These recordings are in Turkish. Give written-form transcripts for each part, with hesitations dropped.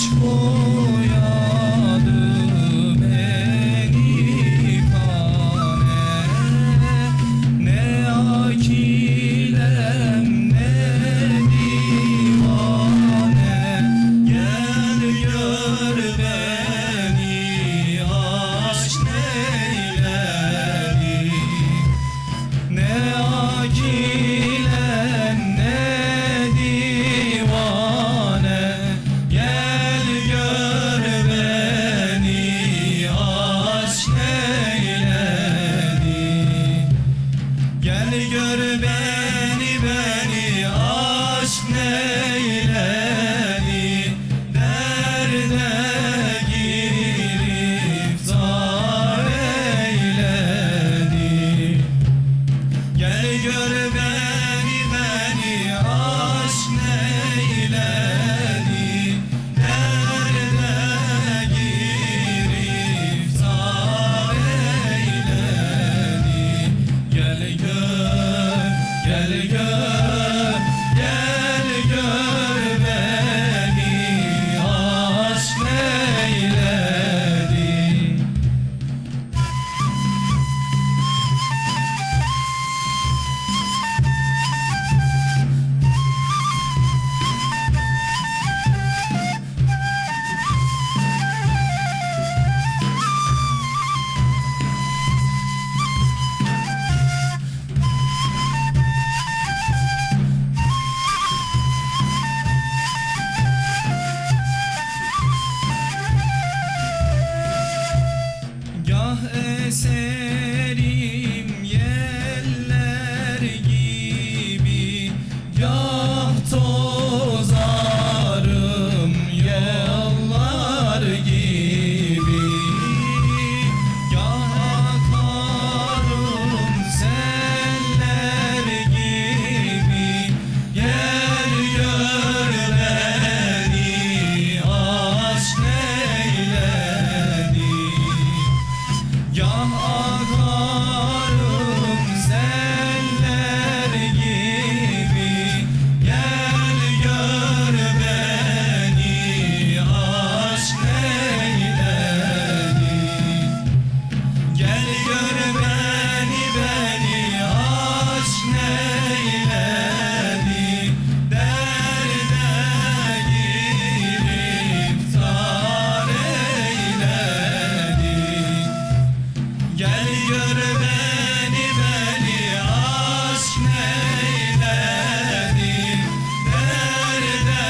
boyadı beni kane. Ne akilem ne divane. Gel gör beni aşk neyledi. Ne akilem ne divane. Gel gör beni aşk neyledi. Gel gör beni aşk neyledi. Derde giriftar eyledi. Gel gör beni aşk neyledi. Derde giriftar eyledi. Gel gör, gel gör, gel gör beni aşk neyledi. Gah eserim yeller gibi, gah tozarım yollar gibi. Gah akarım seller gibi. Gel gör beni aşk neyledi. Gah akarım seller gibi. Gel gör beni aşk neyledi. Gel gör beni aşk neyledi. Derde giriftar eyledi. Gel gör beni aşk neyledi. Derde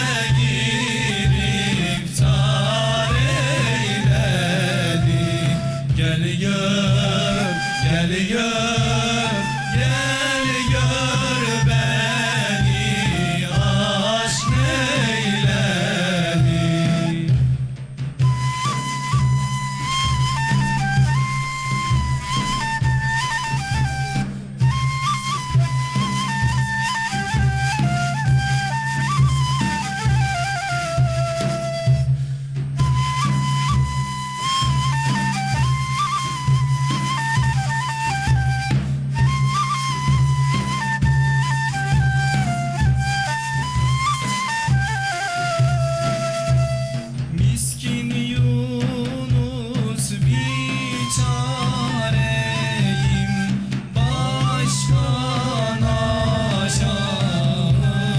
giriftar eyledi. Gel gör, gel gör, gel gör beni aşk neyledi. Miskin Yunus biçareyim, baştan aşağı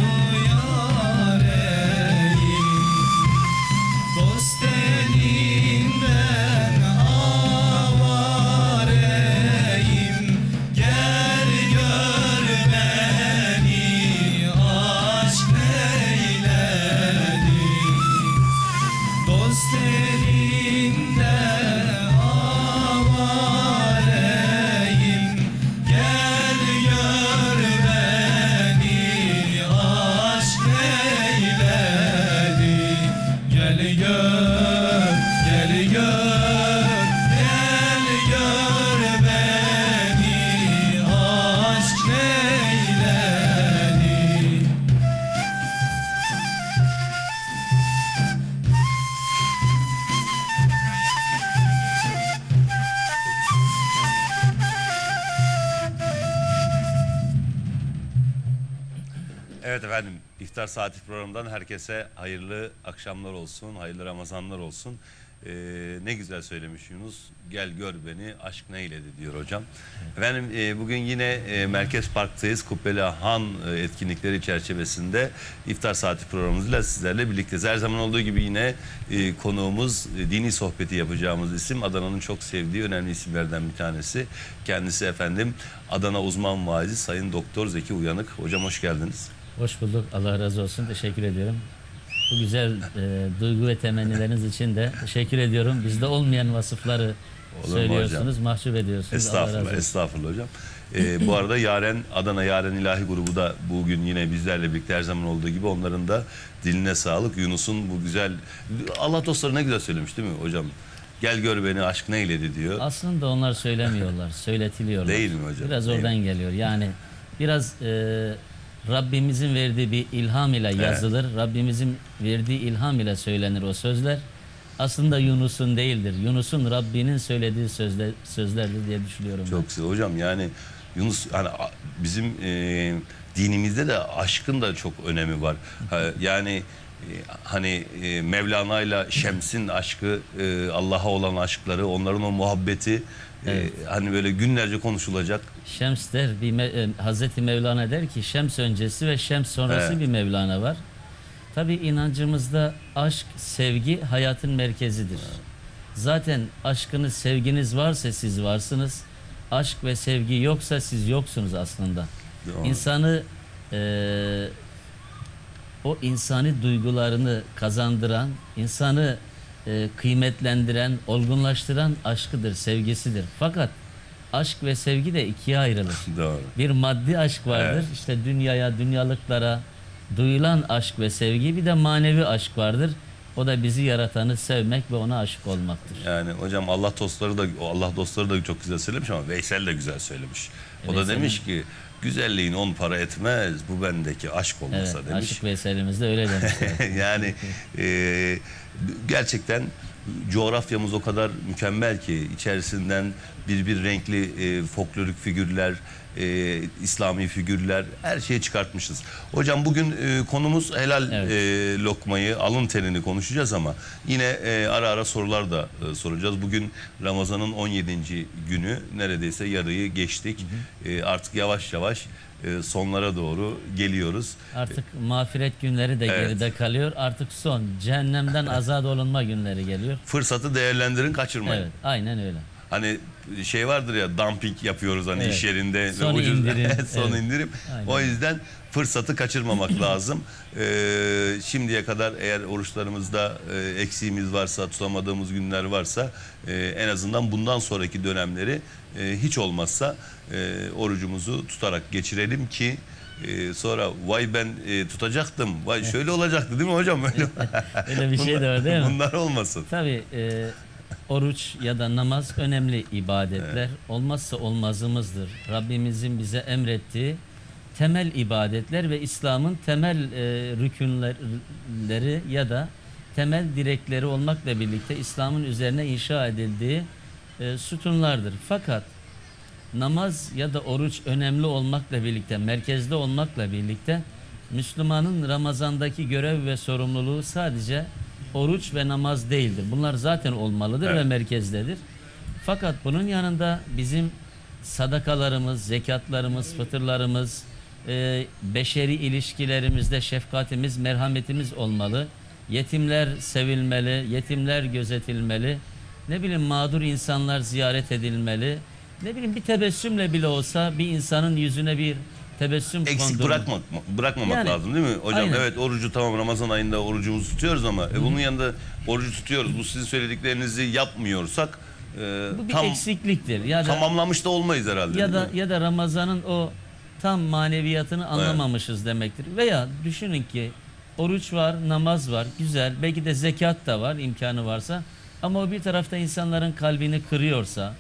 yareyim. Dost elinden avareyim. Gel gör beni aşk neyledi. Dost elinde avareyim. Gel gör beni aşk neyledi. Gel gör, gel gör, gel gör beni aşk neyledi. Evet efendim. İftar Saati programından herkese hayırlı akşamlar olsun, hayırlı Ramazanlar olsun. Ne güzel söylemiş Yunus. Gel gör beni, aşk neyledi diyor hocam. Efendim bugün yine Merkez Park'tayız. Kubbeli Han etkinlikleri çerçevesinde İftar Saati programımızla sizlerle birlikteyiz. Her zaman olduğu gibi yine konuğumuz, dini sohbeti yapacağımız isim Adana'nın çok sevdiği önemli isimlerden bir tanesi. Kendisi efendim Adana uzman vaizi Sayın Doktor Zeki Uyanık. Hocam hoş geldiniz. Hoş bulduk. Allah razı olsun. Teşekkür ediyorum. Bu güzel duygu ve temennileriniz için de teşekkür ediyorum. Bizde olmayan vasıfları söylüyorsunuz, mahcup ediyorsunuz. Estağfurullah, estağfurullah hocam. Bu arada Adana Yaren İlahi grubu da bugün yine bizlerle birlikte her zaman olduğu gibi onların da diline sağlık. Yunus'un bu güzel, Allah dostları ne güzel söylemiş değil mi hocam? Gel gör beni aşk neyledi diyor. Aslında onlar söylemiyorlar, söyletiliyorlar. Değil mi hocam? Biraz oradan geliyor. Yani biraz Rabbimizin verdiği bir ilham ile yazılır. Evet. Rabbimizin verdiği ilham ile söylenir o sözler. Aslında Yunus'un değildir. Yunus'un Rabbinin söylediği sözlerdir diye düşünüyorum. Çok güzel hocam. Yani Yunus, hani bizim dinimizde de aşkın da çok önemi var. Yani hani Mevlana ile Şems'in aşkı, Allah'a olan aşkları, onların o muhabbeti, evet. Hani böyle günlerce konuşulacak. Şems der, Hazreti Mevlana der ki Şems öncesi ve Şems sonrası, evet. Bir Mevlana var. Tabi inancımızda aşk, sevgi hayatın merkezidir. Evet. Zaten aşkınız, sevginiz varsa siz varsınız. Aşk ve sevgi yoksa siz yoksunuz aslında. Doğru. İnsanı o insani duygularını kazandıran, insanı kıymetlendiren, olgunlaştıran aşkıdır, sevgisidir. Fakat aşk ve sevgi de ikiye ayrılır. Doğru. Bir maddi aşk vardır. Evet. İşte dünyaya, dünyalıklara duyulan aşk ve sevgi. Bir de manevi aşk vardır. O da bizi yaratanı sevmek ve ona aşık olmaktır. Yani hocam Allah dostları da çok güzel söylemiş ama Veysel de güzel söylemiş. O da demiş ki güzelliğin 10 para etmez, bu bendeki aşk olmasa, evet, demiş. Aşık Veysel'imiz de öyle demiş. Yani gerçekten coğrafyamız o kadar mükemmel ki içerisinden bir renkli folklorik figürler, İslami figürler, her şeyi çıkartmışız. Hocam bugün konumuz helal, evet. Lokmayı, alın terini konuşacağız ama yine ara ara sorular da soracağız. Bugün Ramazan'ın 17. günü, neredeyse yarıyı geçtik. Hı hı. Artık yavaş yavaş sonlara doğru geliyoruz. Artık mağfiret günleri de, evet. Geride kalıyor. Artık son cehennemden azat olunma günleri geliyor. Fırsatı değerlendirin, kaçırmayın. Evet, aynen öyle. Hani şey vardır ya, dumping yapıyoruz hani, evet. İş yerinde son ucuz indirim. Son evet. indirim. Aynen. O yüzden fırsatı kaçırmamak lazım. Şimdiye kadar eğer oruçlarımızda eksiğimiz varsa, tutamadığımız günler varsa en azından bundan sonraki dönemleri hiç olmazsa orucumuzu tutarak geçirelim ki sonra vay ben tutacaktım, vay şöyle olacaktı değil mi hocam? Öyle bir şey de var değil mi? Bunlar olmasın. Tabii oruç ya da namaz önemli ibadetler. Evet. Olmazsa olmazımızdır. Rabbimizin bize emrettiği temel ibadetler ve İslam'ın temel rükünleri ya da temel direkleri olmakla birlikte İslam'ın üzerine inşa edildiği sütunlardır. Fakat namaz ya da oruç önemli olmakla birlikte, merkezde olmakla birlikte Müslümanın Ramazan'daki görev ve sorumluluğu sadece oruç ve namaz değildir. Bunlar zaten olmalıdır, evet. Ve merkezdedir. Fakat bunun yanında bizim sadakalarımız, zekatlarımız, fıtırlarımız, beşeri ilişkilerimizde şefkatimiz, merhametimiz olmalı. Yetimler sevilmeli, yetimler gözetilmeli. Ne bileyim mağdur insanlar ziyaret edilmeli. Ne bileyim bir tebessümle bile olsa bir insanın yüzüne bir tebessüm eksik bırakmamak yani, lazım değil mi hocam? Aynen. Evet, orucu tamam, Ramazan ayında orucumuzu tutuyoruz ama bunun yanında orucu tutuyoruz. Bu sizin söylediklerinizi yapmıyorsak bu bir eksikliktir. Ya da, tamamlamış da olmayız herhalde. Ya da Ramazan'ın o tam maneviyatını anlamamışız, evet. Demektir. Veya düşünün ki oruç var, namaz var, güzel. Belki de zekat da var, imkanı varsa. Ama o bir tarafta insanların kalbini kırıyorsa,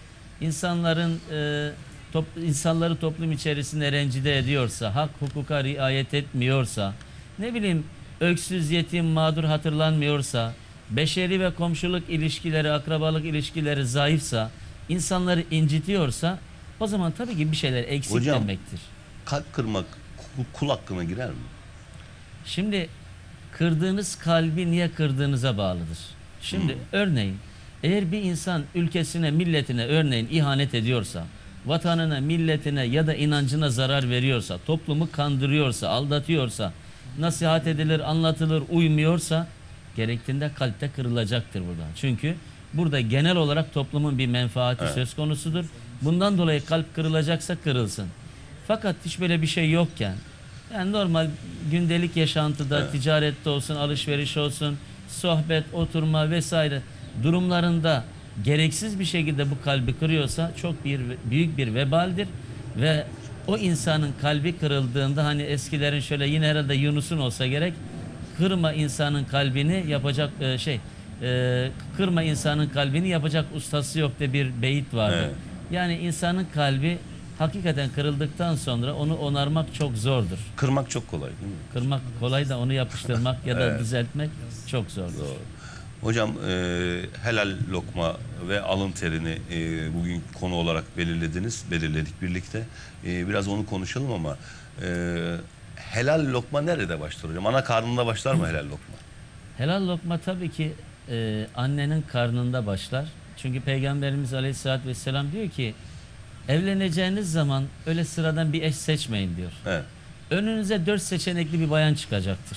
insanları toplum içerisinde rencide ediyorsa, hak hukuka riayet etmiyorsa, ne bileyim öksüz, yetim, mağdur hatırlanmıyorsa, beşeri ve komşuluk ilişkileri, akrabalık ilişkileri zayıfsa, insanları incitiyorsa, o zaman tabii ki bir şeyler eksik, hocam, demektir. Kalp kırmak kul hakkına girer mi? Şimdi kırdığınız kalbi niye kırdığınıza bağlıdır. Şimdi örneğin eğer bir insan ülkesine, milletine örneğin ihanet ediyorsa, vatanına, milletine ya da inancına zarar veriyorsa, toplumu kandırıyorsa, aldatıyorsa, nasihat edilir, anlatılır, uymuyorsa gerektiğinde kalpte kırılacaktır burada. Çünkü burada genel olarak toplumun bir menfaati söz konusudur. Bundan dolayı kalp kırılacaksa kırılsın. Fakat hiç böyle bir şey yokken, yani normal gündelik yaşantıda, ticarette olsun, alışveriş olsun, sohbet, oturma vesaire durumlarında gereksiz bir şekilde bu kalbi kırıyorsa çok büyük bir vebaldir ve o insanın kalbi kırıldığında hani eskilerin şöyle yine herhalde Yunus'un olsa gerek kırma insanın kalbini yapacak kırma insanın kalbini yapacak ustası yok diye bir beyit vardır. Evet. Yani insanın kalbi hakikaten kırıldıktan sonra onu onarmak çok zordur. Kırmak çok kolay değil mi? Kırmak kolay da onu yapıştırmak ya da Evet. düzeltmek çok zordur. Doğru. Hocam helal lokma ve alın terini bugün konu olarak belirledik birlikte. Biraz onu konuşalım ama helal lokma nerede başlar hocam? Ana karnında başlar mı helal lokma? Helal lokma tabii ki annenin karnında başlar. Çünkü Peygamberimiz Aleyhisselatü Vesselam diyor ki evleneceğiniz zaman öyle sıradan bir eş seçmeyin diyor. Evet. Önünüze 4 seçenekli bir bayan çıkacaktır.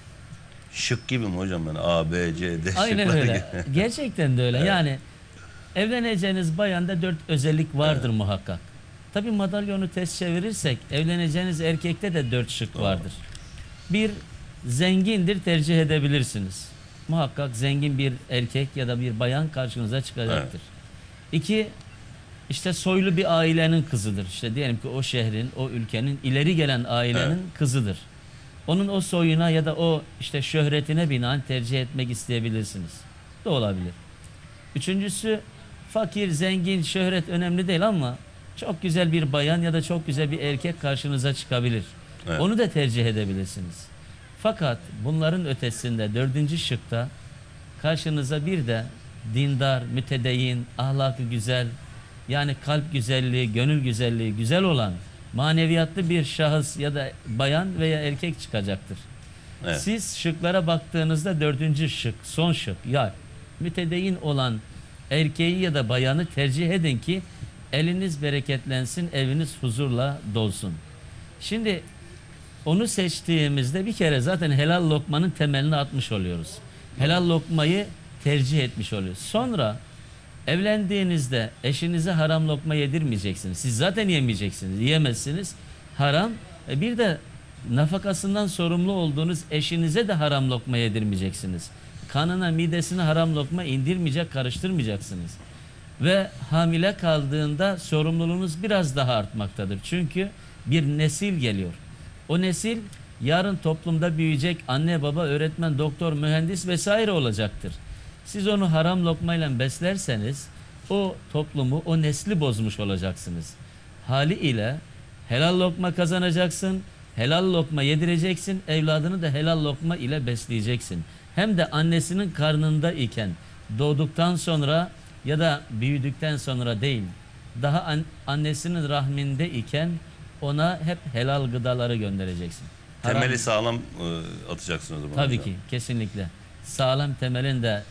Şık gibi mi hocam ben? A, B, C, D Aynen şıklar öyle. gibi. Gerçekten de öyle. Evet. Yani evleneceğiniz bayanda 4 özellik vardır muhakkak. Tabii madalyonu ters çevirirsek evleneceğiniz erkekte de 4 şık vardır. Bir, zengindir, tercih edebilirsiniz. Muhakkak zengin bir erkek ya da bir bayan karşınıza çıkacaktır. İki, işte soylu bir ailenin kızıdır. İşte diyelim ki o şehrin, o ülkenin ileri gelen ailenin kızıdır. Onun o soyuna ya da o işte şöhretine binaen tercih etmek isteyebilirsiniz. Da olabilir. Üçüncüsü, fakir, zengin, şöhret önemli değil ama çok güzel bir bayan ya da çok güzel bir erkek karşınıza çıkabilir. Evet. Onu da tercih edebilirsiniz. Fakat bunların ötesinde 4. şıkta karşınıza bir de dindar, mütedeyyin, ahlakı güzel, yani kalp güzelliği, gönül güzelliği güzel olan maneviyatlı bir şahıs ya da bayan veya erkek çıkacaktır. Evet. Siz şıklara baktığınızda 4. şık, son şık, ya mütedeyyin olan erkeği ya da bayanı tercih edin ki eliniz bereketlensin, eviniz huzurla dolsun. Şimdi onu seçtiğimizde bir kere zaten helal lokmanın temelini atmış oluyoruz. Helal lokmayı tercih etmiş oluyoruz. Sonra evlendiğinizde eşinize haram lokma yedirmeyeceksiniz. Siz zaten yemeyeceksiniz, yiyemezsiniz. Haram. Bir de nafakasından sorumlu olduğunuz eşinize de haram lokma yedirmeyeceksiniz. Kanına, midesine haram lokma indirmeyecek, karıştırmayacaksınız. Ve hamile kaldığında sorumluluğunuz biraz daha artmaktadır. Çünkü bir nesil geliyor. O nesil yarın toplumda büyüyecek, anne, baba, öğretmen, doktor, mühendis vesaire olacaktır. Siz onu haram lokmayla beslerseniz o toplumu, o nesli bozmuş olacaksınız. Haliyle helal lokma kazanacaksın, helal lokma yedireceksin, evladını da helal lokma ile besleyeceksin. Hem de annesinin karnında iken, doğduktan sonra ya da büyüdükten sonra değil, daha annesinin rahminde iken ona hep helal gıdaları göndereceksin. Temeli sağlam atacaksın o zaman. Tabii hocam. ki, kesinlikle. Sağlam temelin de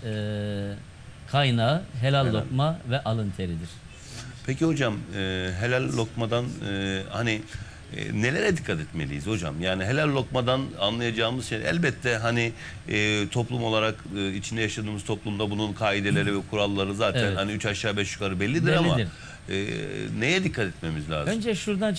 kaynağı helal lokma ve alın teridir. Peki hocam helal lokmadan hani nelere dikkat etmeliyiz hocam? Yani helal lokmadan anlayacağımız şey elbette hani toplum olarak içinde yaşadığımız toplumda bunun kaideleri ve kuralları zaten Evet. hani 3 aşağı 5 yukarı bellidir ama Bellidir. neye dikkat etmemiz lazım? Önce şuradan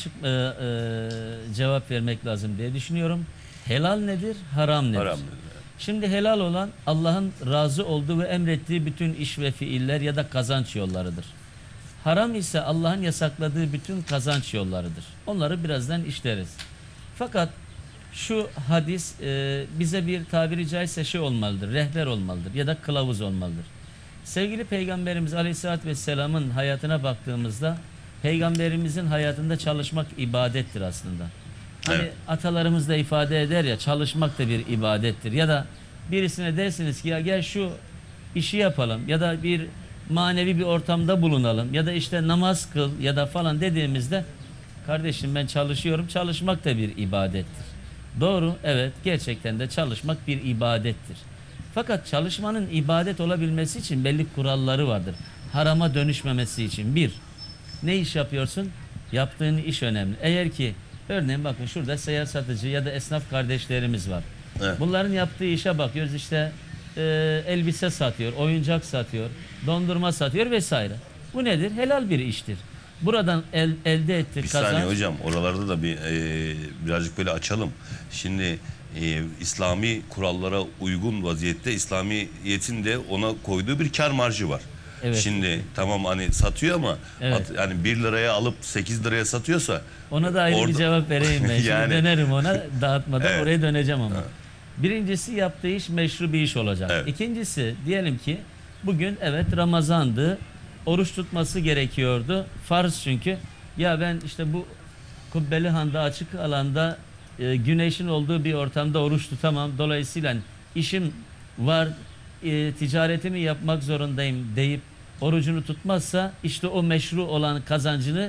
cevap vermek lazım diye düşünüyorum. Helal nedir, haram nedir? Haram. Şimdi helal olan Allah'ın razı olduğu ve emrettiği bütün iş ve fiiller ya da kazanç yollarıdır. Haram ise Allah'ın yasakladığı bütün kazanç yollarıdır. Onları birazdan işleriz. Fakat şu hadis bize bir tabiri caizse şey olmalıdır, rehber olmalıdır ya da kılavuz olmalıdır. Sevgili Peygamberimiz Aleyhisselatü Vesselam'ın hayatına baktığımızda Peygamberimizin hayatında çalışmak ibadettir aslında. Hani Evet. atalarımız da ifade eder ya, çalışmak da bir ibadettir. Ya da birisine dersiniz ki ya gel şu işi yapalım ya da bir manevi bir ortamda bulunalım ya da işte namaz kıl ya da falan dediğimizde kardeşim ben çalışıyorum, çalışmak da bir ibadettir. Doğru, evet, gerçekten de çalışmak bir ibadettir. Fakat çalışmanın ibadet olabilmesi için belli kuralları vardır. Harama dönüşmemesi için. Bir, ne iş yapıyorsun? Yaptığın iş önemli. Eğer ki örneğin bakın şurada seyyar satıcı ya da esnaf kardeşlerimiz var. Evet. Bunların yaptığı işe bakıyoruz, işte elbise satıyor, oyuncak satıyor, dondurma satıyor vesaire. Bu nedir? Helal bir iştir. Buradan elde ettiği Bir saniye kazanç... hocam, oralarda da birazcık böyle açalım. Şimdi İslami kurallara uygun vaziyette İslamiyet'in de ona koyduğu bir kar marjı var. Evet. Şimdi tamam hani satıyor ama Evet. yani 1 liraya alıp 8 liraya satıyorsa Ona da ayrı bir orada- cevap vereyim ben. Şimdi Yani- dönerim ona dağıtmadan, Evet. oraya döneceğim ama. Birincisi, yaptığı iş meşru bir iş olacak. Evet. İkincisi, diyelim ki bugün evet Ramazan'dı, oruç tutması gerekiyordu. Farz çünkü. Ya ben işte bu Kubbeli Han'da açık alanda güneşin olduğu bir ortamda oruç tutamam. Dolayısıyla işim var, ticaretimi yapmak zorundayım deyip orucunu tutmazsa işte o meşru olan kazancını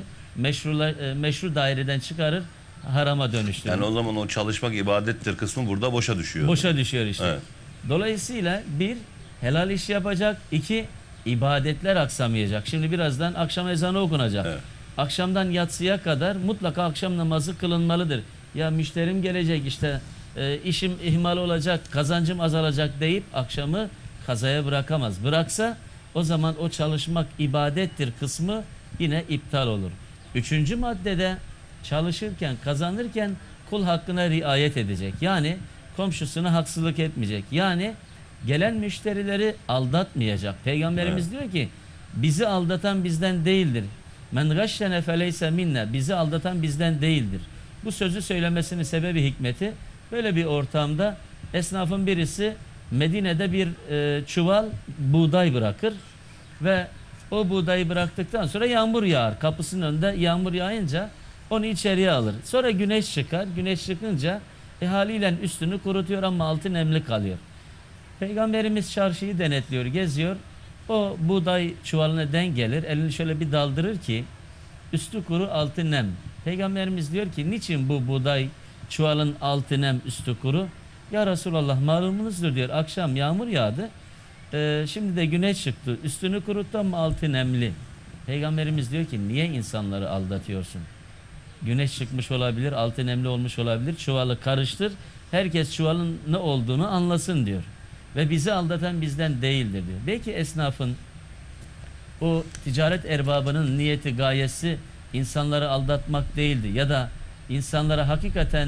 meşru daireden çıkarır, harama dönüştürür. yani o zaman o çalışmak ibadettir kısmı burada boşa düşüyor. Boşa düşüyor işte. Evet. Dolayısıyla bir, helal iş yapacak. İki, ibadetler aksamayacak. Şimdi birazdan akşam ezanı okunacak. Evet. Akşamdan yatsıya kadar mutlaka akşam namazı kılınmalıdır. Ya müşterim gelecek, işte işim ihmal olacak, kazancım azalacak deyip akşamı kazaya bırakamaz. Bıraksa o zaman o çalışmak ibadettir kısmı yine iptal olur. Üçüncü maddede çalışırken, kazanırken kul hakkına riayet edecek. Yani komşusuna haksızlık etmeyecek. Yani gelen müşterileri aldatmayacak. Peygamberimiz diyor ki bizi aldatan bizden değildir. Men gashşene feleyse minne. Bizi aldatan bizden değildir. Bu sözü söylemesinin sebebi, hikmeti, böyle bir ortamda esnafın birisi Medine'de bir çuval buğday bırakır ve o buğdayı bıraktıktan sonra yağmur yağar. Kapısının önünde yağmur yağınca onu içeriye alır. Sonra güneş çıkar. Güneş çıkınca haliyle üstünü kurutuyor ama altı nemli kalıyor. Peygamberimiz çarşıyı denetliyor, geziyor. O buğday çuvalına denk gelir. Elini şöyle bir daldırır ki üstü kuru, altı nem. Peygamberimiz diyor ki niçin bu buğday çuvalın altı nem, üstü kuru? Ya Resulallah, malumunuzdur diyor. Akşam yağmur yağdı. Şimdi de güneş çıktı. Üstünü kuruttu ama altı nemli. Peygamberimiz diyor ki niye insanları aldatıyorsun? Güneş çıkmış olabilir, altı nemli olmuş olabilir. Çuvalı karıştır. Herkes çuvalın ne olduğunu anlasın diyor. Ve bizi aldatan bizden değildir diyor. Belki esnafın, o ticaret erbabının niyeti, gayesi insanları aldatmak değildi. Ya da insanlara hakikaten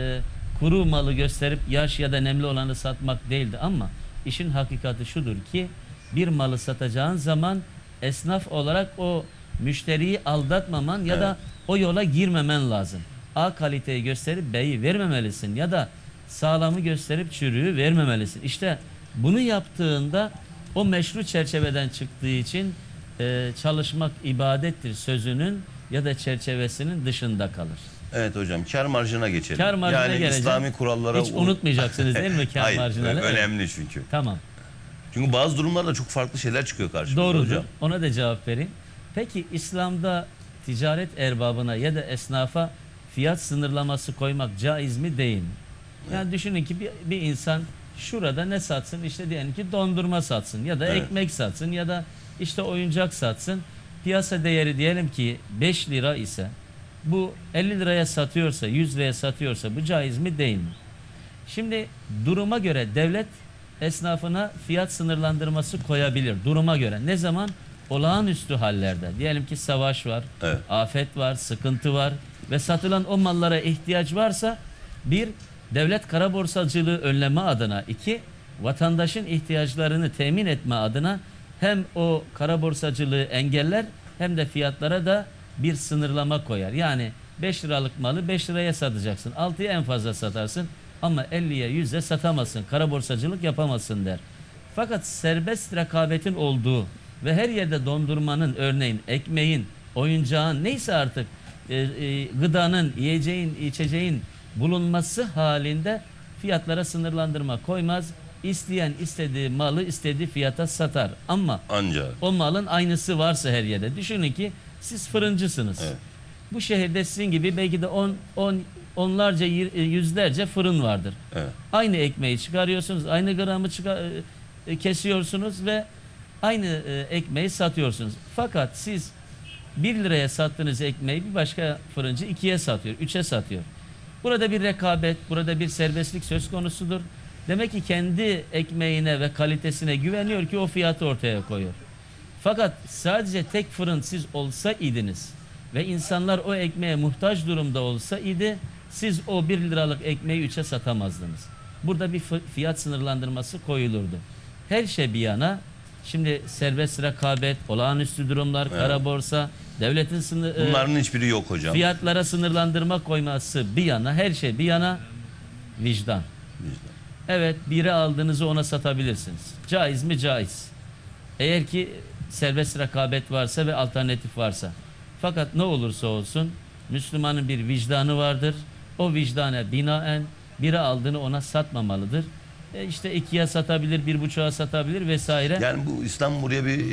kuru malı gösterip yaş ya da nemli olanı satmak değildi. Ama işin hakikati şudur ki bir malı satacağın zaman esnaf olarak o müşteriyi aldatmaman ya da o yola girmemen lazım. A kaliteyi gösterip B'yi vermemelisin ya da sağlamı gösterip çürüğü vermemelisin. İşte bunu yaptığında o meşru çerçeveden çıktığı için çalışmak ibadettir sözünün ya da çerçevesinin dışında kalır. Evet hocam, kar marjına geçelim. Kar marjına yani geleceğim. İslami kurallara Hiç unutmayacaksınız değil mi kar Hayır, marjını? önemli çünkü. Tamam. Çünkü bazı durumlarda çok farklı şeyler çıkıyor karşımıza Doğrudur. hocam. Ona da cevap vereyim. Peki İslam'da ticaret erbabına ya da esnafa fiyat sınırlaması koymak caiz mi değil mi? Yani düşünün ki bir insan şurada ne satsın? İşte diyelim ki dondurma satsın ya da Evet. ekmek satsın ya da işte oyuncak satsın. Piyasa değeri diyelim ki 5 lira ise bu 50 liraya satıyorsa, 100 liraya satıyorsa bu caiz mi değil mi? Şimdi duruma göre devlet esnafına fiyat sınırlandırması koyabilir. Duruma göre. Ne zaman? Olağanüstü hallerde. Diyelim ki savaş var, Evet. afet var, sıkıntı var ve satılan o mallara ihtiyaç varsa bir, devlet kara borsacılığı önleme adına, iki, vatandaşın ihtiyaçlarını temin etme adına hem o kara borsacılığı engeller hem de fiyatlara da bir sınırlama koyar. Yani 5 liralık malı 5 liraya satacaksın. 6'ya en fazla satarsın ama 50'ye 100'e satamazsın. Kara borsacılık yapamazsın der. Fakat serbest rekabetin olduğu ve her yerde dondurmanın, örneğin ekmeğin, oyuncağın, neyse artık gıdanın, yiyeceğin, içeceğin bulunması halinde fiyatlara sınırlandırma koymaz. İsteyen istediği malı istediği fiyata satar. Ama Ancak. o malın aynısı varsa her yerde. Düşünün ki siz fırıncısınız. Evet. Bu şehirde sizin gibi belki de 10 onlarca, yüzlerce fırın vardır. Evet. Aynı ekmeği çıkarıyorsunuz, aynı gramı kesiyorsunuz ve aynı ekmeği satıyorsunuz. Fakat siz 1 liraya sattığınız ekmeği bir başka fırıncı 2'ye satıyor, 3'e satıyor. Burada bir rekabet, burada bir serbestlik söz konusudur. Demek ki kendi ekmeğine ve kalitesine güveniyor ki o fiyatı ortaya koyuyor. Fakat sadece tek fırın siz olsaydınız ve insanlar o ekmeğe muhtaç durumda olsaydı, siz o 1 liralık ekmeği 3'e satamazdınız. Burada bir fiyat sınırlandırması koyulurdu. Her şey bir yana, şimdi serbest rekabet, olağanüstü durumlar, kara borsa, devletin Bunların hiçbiri yok hocam. fiyatlara sınırlandırma koyması bir yana, her şey bir yana, vicdan. Evet, biri aldığınızı ona satabilirsiniz. Caiz mi? Caiz. Eğer ki serbest rekabet varsa ve alternatif varsa. Fakat ne olursa olsun Müslümanın bir vicdanı vardır. O vicdana binaen biri aldığını ona satmamalıdır. İşte 2'ye satabilir, 1,5'a satabilir vesaire. Yani bu İslam buraya bir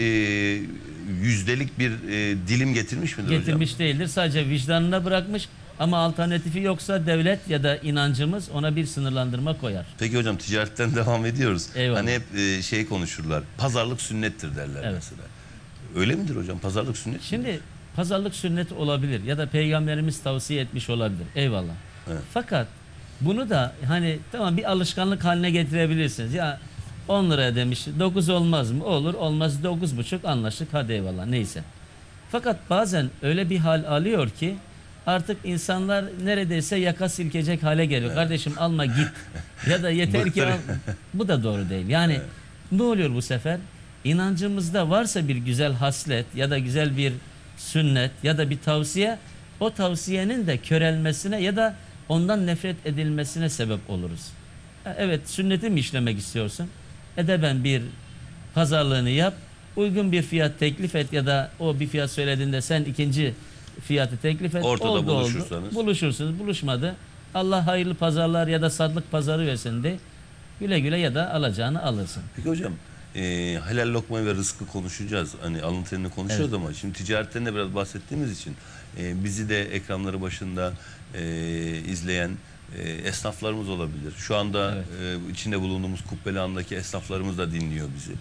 yüzdelik bir dilim getirmiş midir Getirmiş hocam? değildir. Sadece vicdanına bırakmış. Ama alternatifi yoksa devlet ya da inancımız ona bir sınırlandırma koyar. Peki hocam, ticaretten devam ediyoruz. Eyvallah. Hani hep şey konuşurlar. Pazarlık sünnettir derler Evet. mesela. Öyle midir hocam? Pazarlık sünnet Şimdi midir? pazarlık sünnet olabilir ya da peygamberimiz tavsiye etmiş olabilir. Eyvallah. Evet. Fakat bunu da hani tamam bir alışkanlık haline getirebilirsiniz. Ya 10 liraya demiş, 9 olmaz mı? Olur, olmaz 9,5 anlaştık, hadi eyvallah, neyse. Fakat bazen öyle bir hal alıyor ki artık insanlar neredeyse yaka silkecek hale geliyor. Evet. Kardeşim alma git ya da yeter ki al. Bu da doğru değil. Yani ne oluyor bu sefer? İnancımızda varsa bir güzel haslet ya da güzel bir sünnet ya da bir tavsiye, o tavsiyenin de körelmesine ya da ondan nefret edilmesine sebep oluruz. Evet, sünneti mi işlemek istiyorsun? Edeben bir pazarlığını yap, uygun bir fiyat teklif et ya da o bir fiyat söylediğinde sen ikinci fiyatı teklif et. Ortada buluşursanız. Buluşursunuz, buluşmadı. Allah hayırlı pazarlar ya da sadlık pazarı versin de güle güle ya da alacağını alırsın. Peki hocam, helal lokma ve rızkı konuşacağız. Hani alın terini konuşuyoruz ama şimdi ticaretten de biraz bahsettiğimiz için bizi de ekranları başında izleyen esnaflarımız olabilir. Şu anda içinde bulunduğumuz Kubbelihan'daki esnaflarımız da dinliyor bizi.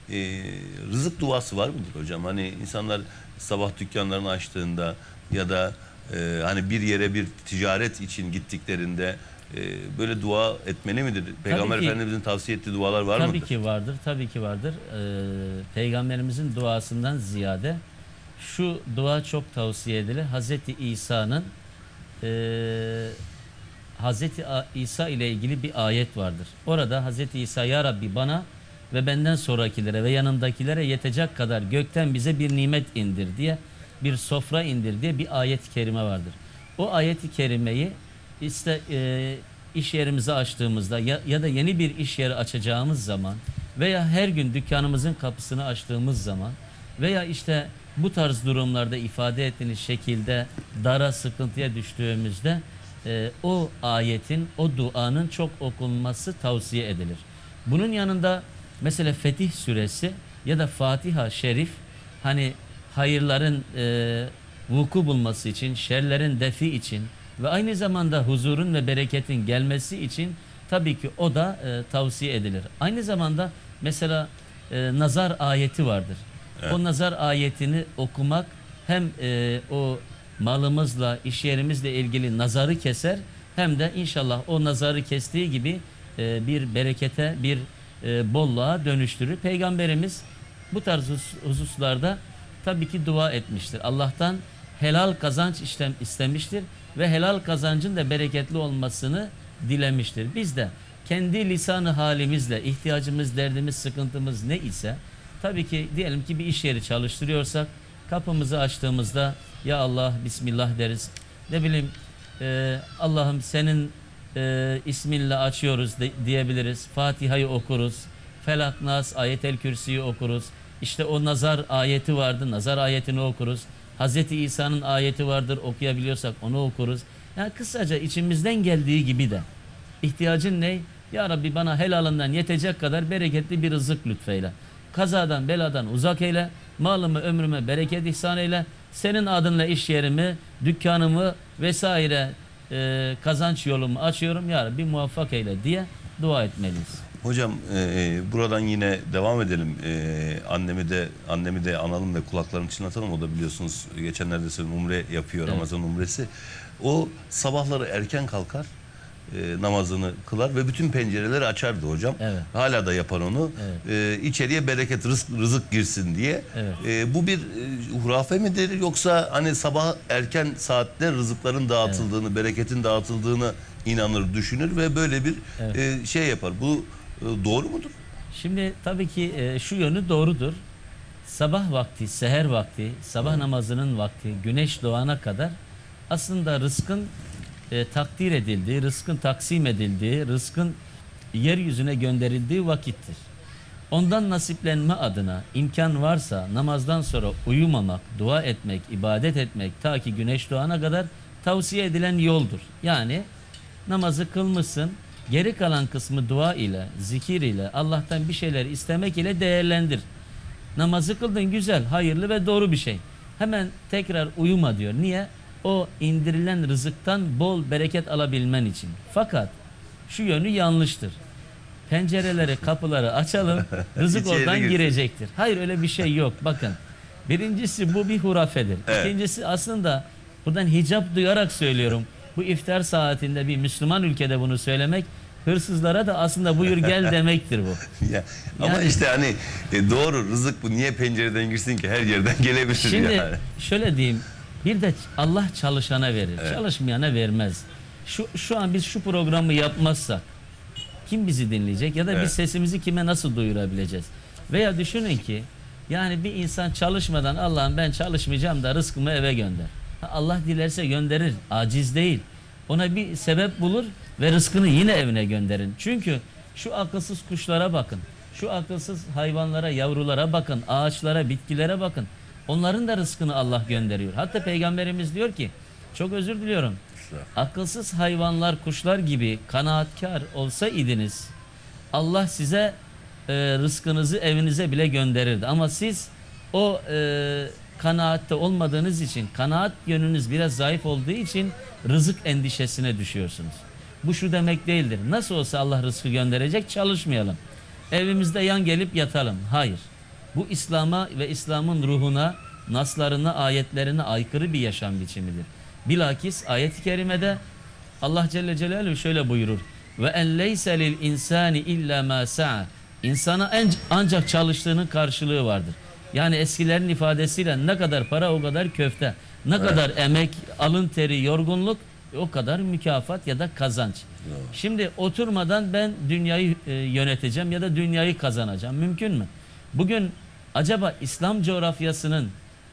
Rızık duası var mıdır hocam? Hani insanlar sabah dükkanlarını açtığında ya da hani bir yere bir ticaret için gittiklerinde böyle dua etmeli midir? Peygamber Efendimizin tavsiye ettiği dualar var mıdır? Tabii ki vardır, tabii ki vardır. Peygamberimizin duasından ziyade şu dua çok tavsiye edilir. Hazreti İsa'nın Hazreti İsa ile ilgili bir ayet vardır. Orada Hazreti İsa, ya Rabbi bana ve benden sonrakilere ve yanımdakilere yetecek kadar gökten bize bir nimet indir diye, bir sofra indir diye bir ayet-i kerime vardır. O ayet-i kerimeyi işte iş yerimizi açtığımızda ya da yeni bir iş yeri açacağımız zaman veya her gün dükkanımızın kapısını açtığımız zaman veya işte bu tarz durumlarda ifade ettiğiniz şekilde dara, sıkıntıya düştüğümüzde o ayetin, o duanın çok okunması tavsiye edilir. Bunun yanında mesela Fetih Suresi ya da Fatiha Şerif, hani hayırların vuku bulması için, şerlerin defi için ve aynı zamanda huzurun ve bereketin gelmesi için tabii ki o da tavsiye edilir. Aynı zamanda mesela nazar ayeti vardır. Evet. O nazar ayetini okumak hem o malımızla, iş yerimizle ilgili nazarı keser, hem de inşallah o nazarı kestiği gibi bir berekete, bir bolluğa dönüştürür. Peygamberimiz bu tarz hususlarda tabii ki dua etmiştir. Allah'tan helal kazanç istemiştir ve helal kazancın da bereketli olmasını dilemiştir. Biz de kendi lisanı halimizle ihtiyacımız, derdimiz, sıkıntımız ne ise, tabii ki diyelim ki bir iş yeri çalıştırıyorsak kapımızı açtığımızda ya Allah Bismillah deriz. Ne bileyim Allah'ım senin isminle açıyoruz diyebiliriz. Fatiha'yı okuruz. Felak, Nas, Ayet-el Kürsi'yi okuruz. İşte o nazar ayeti vardı. Nazar ayetini okuruz. Hazreti İsa'nın ayeti vardır. Okuyabiliyorsak onu okuruz. Yani kısaca içimizden geldiği gibi de ihtiyacın ne? Ya Rabbi bana helalından yetecek kadar bereketli bir rızık lütfeyle. Kazadan, beladan uzak eyle. Malımı, ömrüme bereket ihsan eyle. Senin adınla iş yerimi, dükkanımı vesaire kazanç yolumu açıyorum. Ya Rabbi muvaffak eyle diye dua etmeliyiz. Hocam buradan yine devam edelim. Annemi de analım ve kulaklarını çınlatalım. O da biliyorsunuz geçenlerde söylediğim umre yapıyor, Evet. Ramazan umresi. O sabahları erken kalkar, namazını kılar ve bütün pencereleri açardı hocam. Evet. Hala da yapar onu. İçeriye bereket, rızık girsin diye. Evet. Bu bir hurafe midir, yoksa hani sabah erken saatte rızıkların dağıtıldığını, bereketin dağıtıldığını inanır, düşünür ve böyle bir şey yapar. Bu doğru mudur? Şimdi tabii ki şu yönü doğrudur. Sabah vakti, seher vakti, sabah namazının vakti, güneş doğana kadar aslında rızkın takdir edildiği, rızkın taksim edildiği, rızkın yeryüzüne gönderildiği vakittir. Ondan nasiplenme adına imkan varsa namazdan sonra uyumamak, dua etmek, ibadet etmek ta ki güneş doğana kadar tavsiye edilen yoldur. Yani namazı kılmışsın, geri kalan kısmı dua ile, zikir ile, Allah'tan bir şeyler istemek ile değerlendir. Namazı kıldın, güzel, hayırlı ve doğru bir şey. Hemen tekrar uyuma diyor. Niye? O indirilen rızıktan bol bereket alabilmen için. Fakat şu yönü yanlıştır. Pencereleri, kapıları açalım, rızık İçeri oradan girsin. girecektir. Hayır, öyle bir şey yok. Bakın, birincisi bu bir hurafedir. Evet. İkincisi aslında buradan hicap duyarak söylüyorum. Bu iftar saatinde bir Müslüman ülkede bunu söylemek, hırsızlara da aslında buyur gel demektir bu. Ama Yani- işte hani doğru, rızık bu, niye pencereden girsin ki, her yerden gelebilir Şimdi yani. şöyle diyeyim, bir de Allah çalışana verir, Evet. çalışmayana vermez. Şu an biz şu programı yapmazsak kim bizi dinleyecek ya da Evet. biz sesimizi kime nasıl duyurabileceğiz? Veya düşünün ki yani bir insan çalışmadan Allah'ım ben çalışmayacağım da rızkımı eve gönder. Allah dilerse gönderir, aciz değil. Ona bir sebep bulur ve rızkını yine evine gönderin. Çünkü şu akılsız kuşlara bakın, şu akılsız hayvanlara, yavrulara bakın, ağaçlara, bitkilere bakın. Onların da rızkını Allah gönderiyor. Hatta Peygamberimiz diyor ki, çok özür diliyorum, akılsız hayvanlar, kuşlar gibi kanaatkar olsaydınız Allah size rızkınızı evinize bile gönderirdi. Ama siz o kanaatte olmadığınız için, kanaat yönünüz biraz zayıf olduğu için rızık endişesine düşüyorsunuz. Bu şu demek değildir. Nasıl olsa Allah rızkı gönderecek, çalışmayalım. Evimizde yan gelip yatalım. Hayır. Bu İslam'a ve İslam'ın ruhuna, naslarına, ayetlerine aykırı bir yaşam biçimidir. Bilakis ayet-i kerimede Allah Celle Celaluhu şöyle buyurur. Ve en leyse lil insani illa ma sa'a. İnsana ancak çalıştığının karşılığı vardır. Yani eskilerin ifadesiyle ne kadar para o kadar köfte. Ne kadar emek, alın teri, yorgunluk o kadar mükafat ya da kazanç. Şimdi oturmadan ben dünyayı yöneteceğim ya da dünyayı kazanacağım. Mümkün mü? Bugün acaba İslam coğrafyasının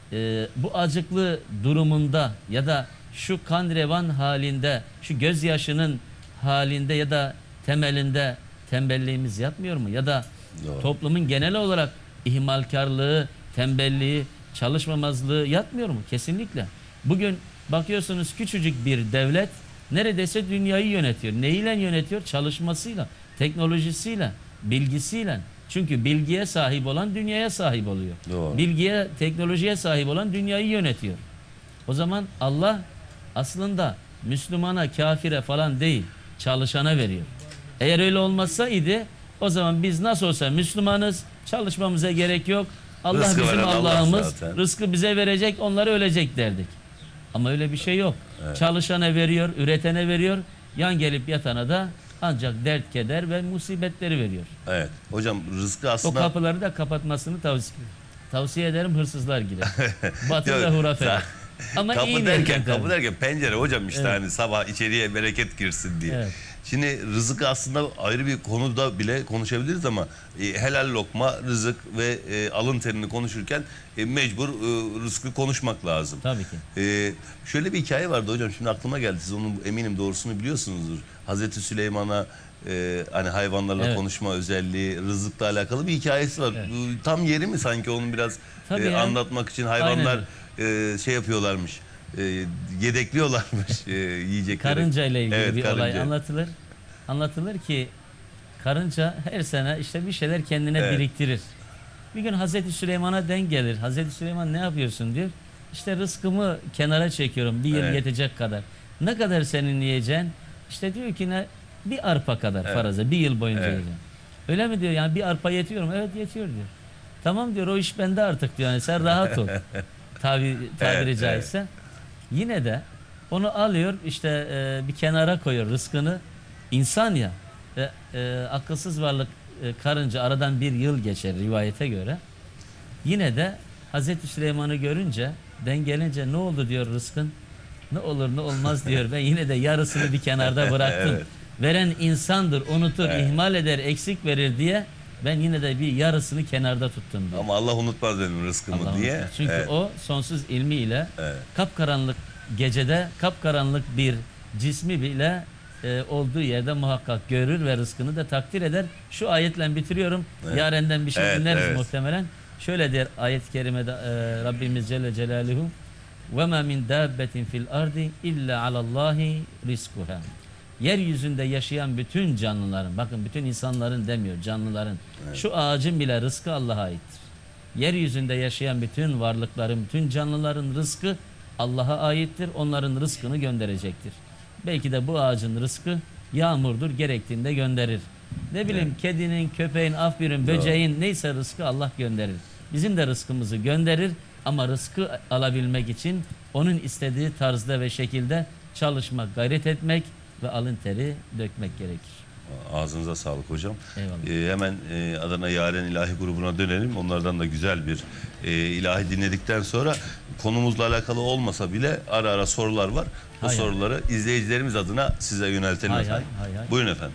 bu acıklı durumunda ya da şu kan revan halinde, şu gözyaşının halinde ya da temelinde tembelliğimiz yatmıyor mu? Ya da Doğru. toplumun genel olarak ihmalkarlığı, tembelliği, çalışmamazlığı yatmıyor mu? Kesinlikle. Bugün bakıyorsunuz küçücük bir devlet neredeyse dünyayı yönetiyor. Neyle yönetiyor? Çalışmasıyla, teknolojisiyle, bilgisiyle. Çünkü bilgiye sahip olan dünyaya sahip oluyor. Doğru. Bilgiye, teknolojiye sahip olan dünyayı yönetiyor. O zaman Allah aslında Müslümana, kafire falan değil, çalışana veriyor. Eğer öyle olmasaydı o zaman biz nasıl olsa Müslümanız, çalışmamıza gerek yok. Allah Rızkı bizim veren Allah Allah'ımız, zaten. rızkı bize verecek, onları ölecek derdik. Ama öyle bir şey yok. Çalışana veriyor, üretene veriyor, yan gelip yatana da ancak dert, keder ve musibetleri veriyor. Evet. Hocam rızkı O aslında... kapıları da kapatmasını tavsiye ederim, hırsızlar girer. Batıl Yok, ve hurafe. Ama iyi kapı niyetten derken, tabii. kapı derken pencere hocam, işte Evet. hani sabah içeriye bereket girsin diye. Evet. Şimdi rızık aslında ayrı bir konuda bile konuşabiliriz ama helal lokma, rızık ve alın terini konuşurken mecbur rızkı konuşmak lazım. Tabii ki. Şöyle bir hikaye vardı hocam, şimdi aklıma geldi. Siz onun eminim doğrusunu biliyorsunuzdur. Hazreti Süleyman'a hani hayvanlarla Evet. konuşma özelliği, rızıkla alakalı bir hikayesi var. Tam yeri mi sanki onun biraz Tabii ya. anlatmak için? Hayvanlar Aynen. şey yapıyorlarmış, yedekliyorlarmış yiyecekleri. Karınca ile ilgili Evet, bir olay karınca. anlatılır. Anlatılır ki karınca her sene işte bir şeyler kendine Evet. biriktirir. Bir gün Hazreti Süleyman'a denk gelir. Hazreti Süleyman ne yapıyorsun diyor. İşte rızkımı kenara çekiyorum bir yıl Evet. yetecek kadar. Ne kadar senin yiyeceksin? İşte diyor ki ne? Bir arpa kadar Evet. faraza. Bir yıl boyunca Evet. yiyeceğim. Öyle mi diyor? Yani bir arpa yetiyor mu? Evet yetiyor diyor. Tamam diyor, o iş bende artık diyor. Yani sen rahat ol. Tabiri Evet, caizse. Yine de onu alıyor işte bir kenara koyuyor rızkını. İnsan ya akılsız varlık karınca aradan bir yıl geçer rivayete göre. Yine de Hazreti Süleyman'ı görünce dengelince ne oldu diyor rızkın. Ne olur ne olmaz diyor. Ben yine de yarısını bir kenarda bıraktım. Evet. Veren insandır, unutur, Evet. ihmal eder, eksik verir diye ben yine de bir yarısını kenarda tuttum diyor. Ama Allah unutmaz benim rızkımı Allah diye. unutmaz. Çünkü Evet. o sonsuz ilmiyle Evet. kapkaranlık gecede kapkaranlık bir cismi bile olduğu yerde muhakkak görür ve rızkını da takdir eder. Şu ayetle bitiriyorum. Evet. Yarenden bir şey Evet, dinleriz evet. muhtemelen. Şöyle der ayet-i kerimede Rabbimiz Celle Celaluhu وَمَا مِنْ دَابَّةٍ فِي الْأَرْضِ اِلَّا عَلَى اللّٰهِ رِزْقُهَا. Yeryüzünde yaşayan bütün canlıların, bakın bütün insanların demiyor, canlıların. Şu ağacın bile rızkı Allah'a aittir. Yeryüzünde yaşayan bütün varlıkların, bütün canlıların rızkı Allah'a aittir. Onların rızkını gönderecektir. Belki de bu ağacın rızkı yağmurdur, gerektiğinde gönderir. Ne bileyim kedinin, köpeğin, af birin, böceğin neyse rızkı Allah gönderir. Bizim de rızkımızı gönderir ama rızkı alabilmek için onun istediği tarzda ve şekilde çalışmak, gayret etmek ve alın teri dökmek gerekir. Ağzınıza sağlık hocam. Eyvallah. Hemen Adana Yaren İlahi grubuna dönelim. Onlardan da güzel bir ilahi dinledikten sonra konumuzla alakalı olmasa bile ara ara sorular var. O Hay hay. soruları izleyicilerimiz adına size yöneltelim Hay efendim. hay, hay hay. Buyurun efendim.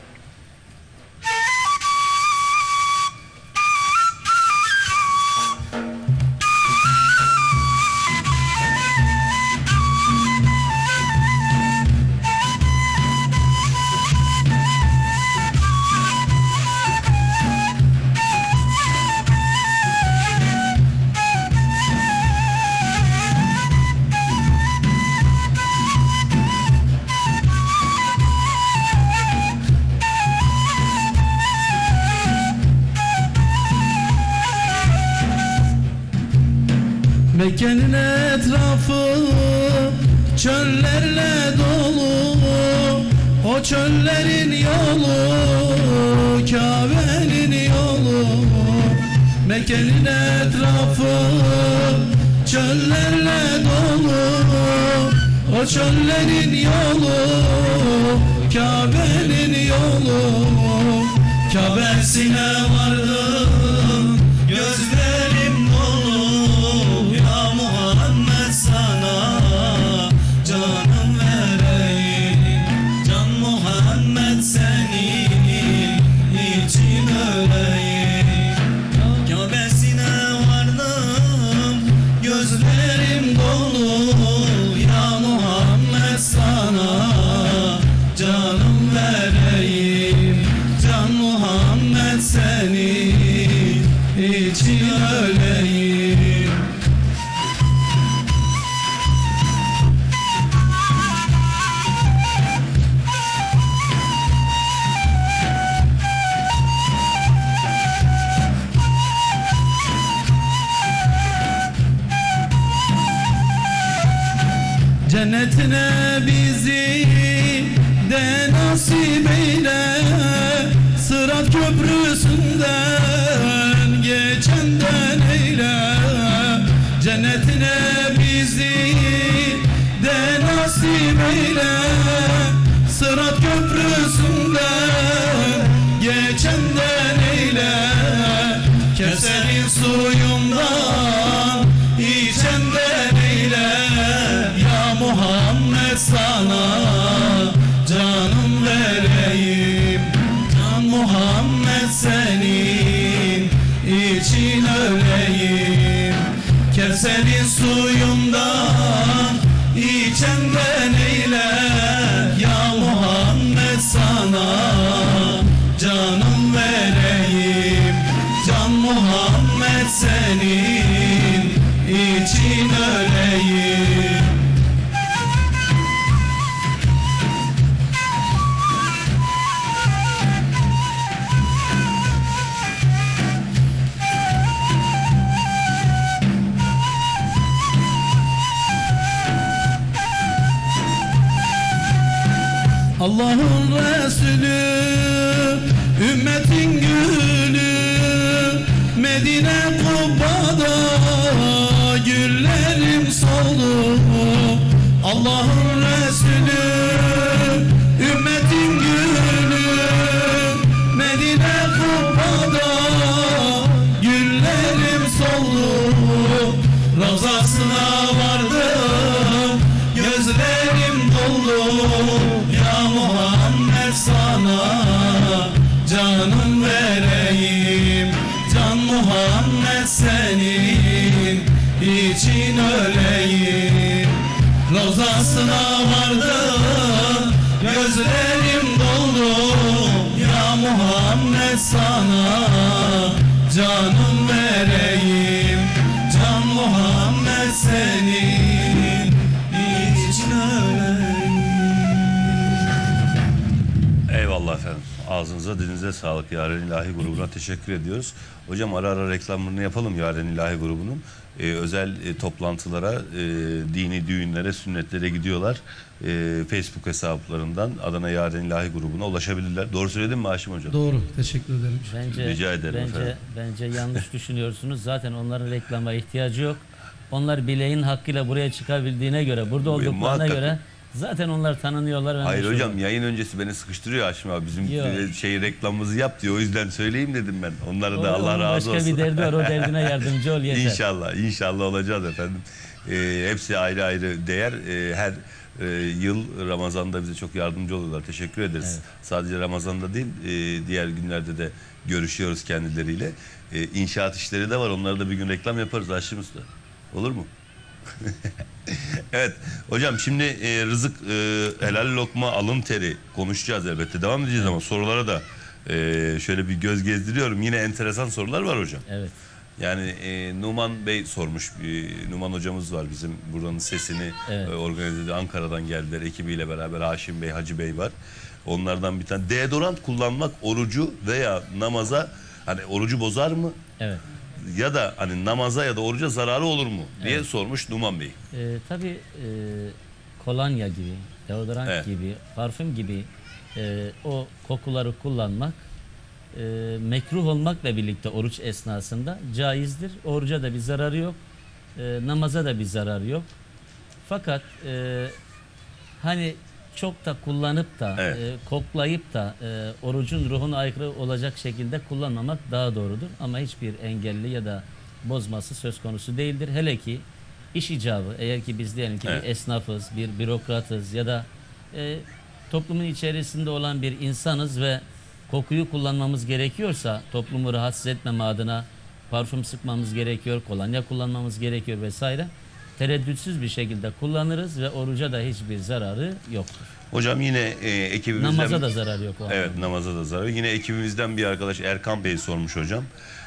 Mekke'nin etrafı çöllerle dolu. O çöllerin yolu Kabe'nin yolu. Mekke'nin etrafı çöllerle dolu. O çöllerin yolu Kabe'nin yolu. Kabe'sine vardım, gözlerim dolu. Ya Muhammed sana canım vereyim. Can Muhammed senin için öleyim. Kabe'sine vardım, gözlerim dolu. Ya Muhammed sana canım vereyim. Can Muhammed senin için öleyim. Cennetine bizi de nasip eyle. Sırat köprüsünden geçenden eyle. Cennetine bizi de nasip eyle. Sırat köprüsünden geçenden eyle. Kevser'in suyundan içenden eyle. Ya Muhammed sana canım vereyim. Can Muhammed senin için öleyim. Kevser'in suyundan içenden eyle. Ya Muhammed sana canım vereyim. Can Muhammed senin için öleyim. Allah'ın Resulü, ümmetin gülü, Medine Kubba'da güllerim soldu. Allah'ın Resulü, ümmetin gülü, Medine Kubba'da güllerim soldu. Ravzasına vardım, gözlerim doldu. Ya Muhammed sana canım vereyim, can Muhammed senin için öleyim. Ravzasına vardım, gözlerim doldu. Ya Muhammed sana canım vereyim, can Muhammed senin için öleyim. Eyvallah efendim. Ağzınıza dilinize sağlık. Yaren İlahi grubuna teşekkür ediyoruz. Hocam ara ara reklamlarını yapalım Yaren İlahi grubunun. Özel toplantılara, dini düğünlere, sünnetlere gidiyorlar. Facebook hesaplarından Adana Yaren İlahi grubuna ulaşabilirler. Doğru söyledim mi Haşim Hocam? Doğru, teşekkür ederim. Rica ederim efendim. Bence yanlış düşünüyorsunuz. Zaten onların reklama ihtiyacı yok. Onlar bileğin hakkıyla buraya çıkabildiğine göre, burada olduklarına muhakkak. göre zaten onlar tanınıyorlar. Hayır meşhurlar. hocam, yayın öncesi beni sıkıştırıyor Haşim abi. Bizim Yok. reklamımızı yap diyor. O yüzden söyleyeyim dedim ben. Onlara da Allah Onun razı olsun. başka bir derdi var. O derdine yardımcı ol yeter. İnşallah olacağız efendim. Hepsi ayrı ayrı değer. Her yıl Ramazan'da bize çok yardımcı oluyorlar. Teşekkür ederiz. Evet. Sadece Ramazan'da değil, diğer günlerde de görüşüyoruz kendileriyle. İnşaat işleri de var. Onlara da bir gün reklam yaparız Haşim Usta. Olur mu? Evet hocam, şimdi rızık, helal lokma, alın teri konuşacağız elbette. Devam edeceğiz ama sorulara da şöyle bir göz gezdiriyorum. Yine enteresan sorular var hocam. Evet. Yani Numan Bey sormuş. Numan hocamız var bizim buranın sesini organize ediyor. Ankara'dan geldiler ekibiyle beraber. Haşim Bey, Hacı Bey var. Onlardan bir tane. Deodorant kullanmak orucu veya namaza, hani orucu bozar mı? Evet. Ya da hani namaza ya da oruca zararı olur mu diye sormuş Numan Bey. Tabii kolonya gibi, deodorant Evet. gibi, parfüm gibi o kokuları kullanmak mekruh olmakla birlikte oruç esnasında caizdir. Oruca da bir zararı yok, namaza da bir zararı yok. Fakat hani çok da kullanıp da koklayıp da orucun ruhuna aykırı olacak şekilde kullanmamak daha doğrudur. Ama hiçbir engelli ya da bozması söz konusu değildir. Hele ki iş icabı, eğer ki biz diyelim ki bir esnafız, bir bürokratız ya da toplumun içerisinde olan bir insanız ve kokuyu kullanmamız gerekiyorsa, toplumu rahatsız etmeme adına parfüm sıkmamız gerekiyor, kolonya kullanmamız gerekiyor vesaire. Tereddütsüz bir şekilde kullanırız ve oruca da hiçbir zararı yoktur. Hocam yine ekibimizden... Namaza da zararı yok. Evet, namaza da zararı. Yine ekibimizden bir arkadaş Erkan Bey sormuş hocam.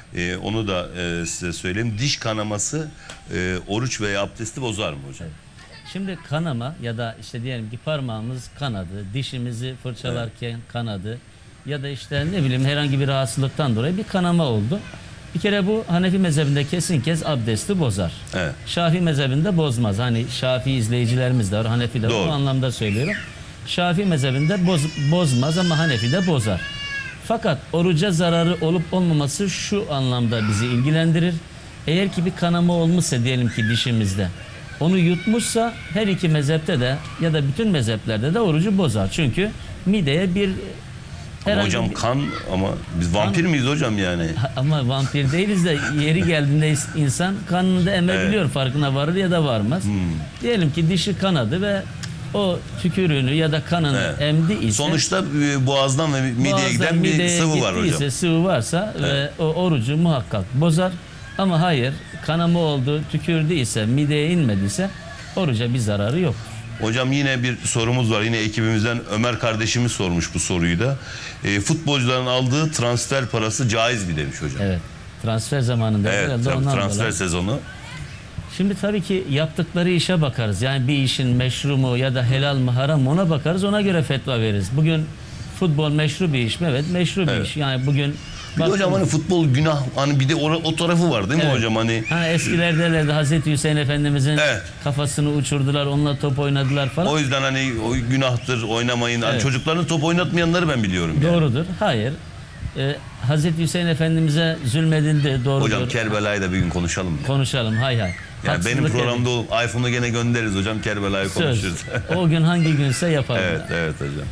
Onu da size söyleyeyim. Diş kanaması oruç veya abdesti bozar mı hocam? Evet. Şimdi kanama ya da işte diyelim ki parmağımız kanadı, dişimizi fırçalarken kanadı ya da işte ne bileyim herhangi bir rahatsızlıktan dolayı bir kanama oldu. Bir kere bu Hanefi mezhebinde kesin kez abdesti bozar. Evet. Şafii mezhebinde bozmaz. Hani Şafii izleyicilerimiz de var, Hanefi de var. Doğru. O anlamda söylüyorum. Şafii mezhebinde bozmaz ama Hanefi de bozar. Fakat oruca zararı olup olmaması şu anlamda bizi ilgilendirir. Eğer ki bir kanama olmuşsa diyelim ki dişimizde, onu yutmuşsa her iki mezhepte de ya da bütün mezheplerde de orucu bozar. Çünkü mideye bir Ama hocam kan, ama biz vampir miyiz hocam yani? Ama vampir değiliz de yeri geldiğinde insan kanını da emebiliyor, farkına varır ya da varmaz. Diyelim ki dişi kanadı ve o tükürüğünü ya da kanını emdi ise... Sonuçta boğazdan ve mideye giden bir sıvı var hocam. Sıvı varsa ve o orucu muhakkak bozar. Ama hayır, kanama oldu, tükürdü ise, mideye inmediyse oruca bir zararı yok. Hocam yine bir sorumuz var. Yine ekibimizden Ömer kardeşimiz sormuş bu soruyu da. Futbolcuların aldığı transfer parası caiz mi demiş hocam? Evet. Transfer zamanında. Evet, tabii, transfer sezonu. Şimdi tabii ki yaptıkları işe bakarız. Yani bir işin meşru mu ya da helal mı haram mı ona bakarız. Ona göre fetva veririz. Bugün futbol meşru bir iş mi? Evet, meşru bir iş. Yani bugün Bir de hocam hani futbol günah, hani bir de o tarafı var değil mi Evet. hocam hani? Ha, eskiler derlerdi Hazreti Hüseyin Efendimizin Evet. kafasını uçurdular, onunla top oynadılar falan. O yüzden hani o günahtır, oynamayın. Hani Evet. çocuklarını top oynatmayanları ben biliyorum yani. Doğrudur. Hayır. Hazreti Hüseyin Efendimiz'e zulmedildi. Doğrudur. Hocam Kerbela'yı da bir gün konuşalım mı? Konuşalım. Hay hay. Yani benim Haksızlık programda iPhone'u gene göndeririz hocam, Kerbela'yı Söz. konuşuruz. O gün hangi günse yapalım. Evet, evet hocam.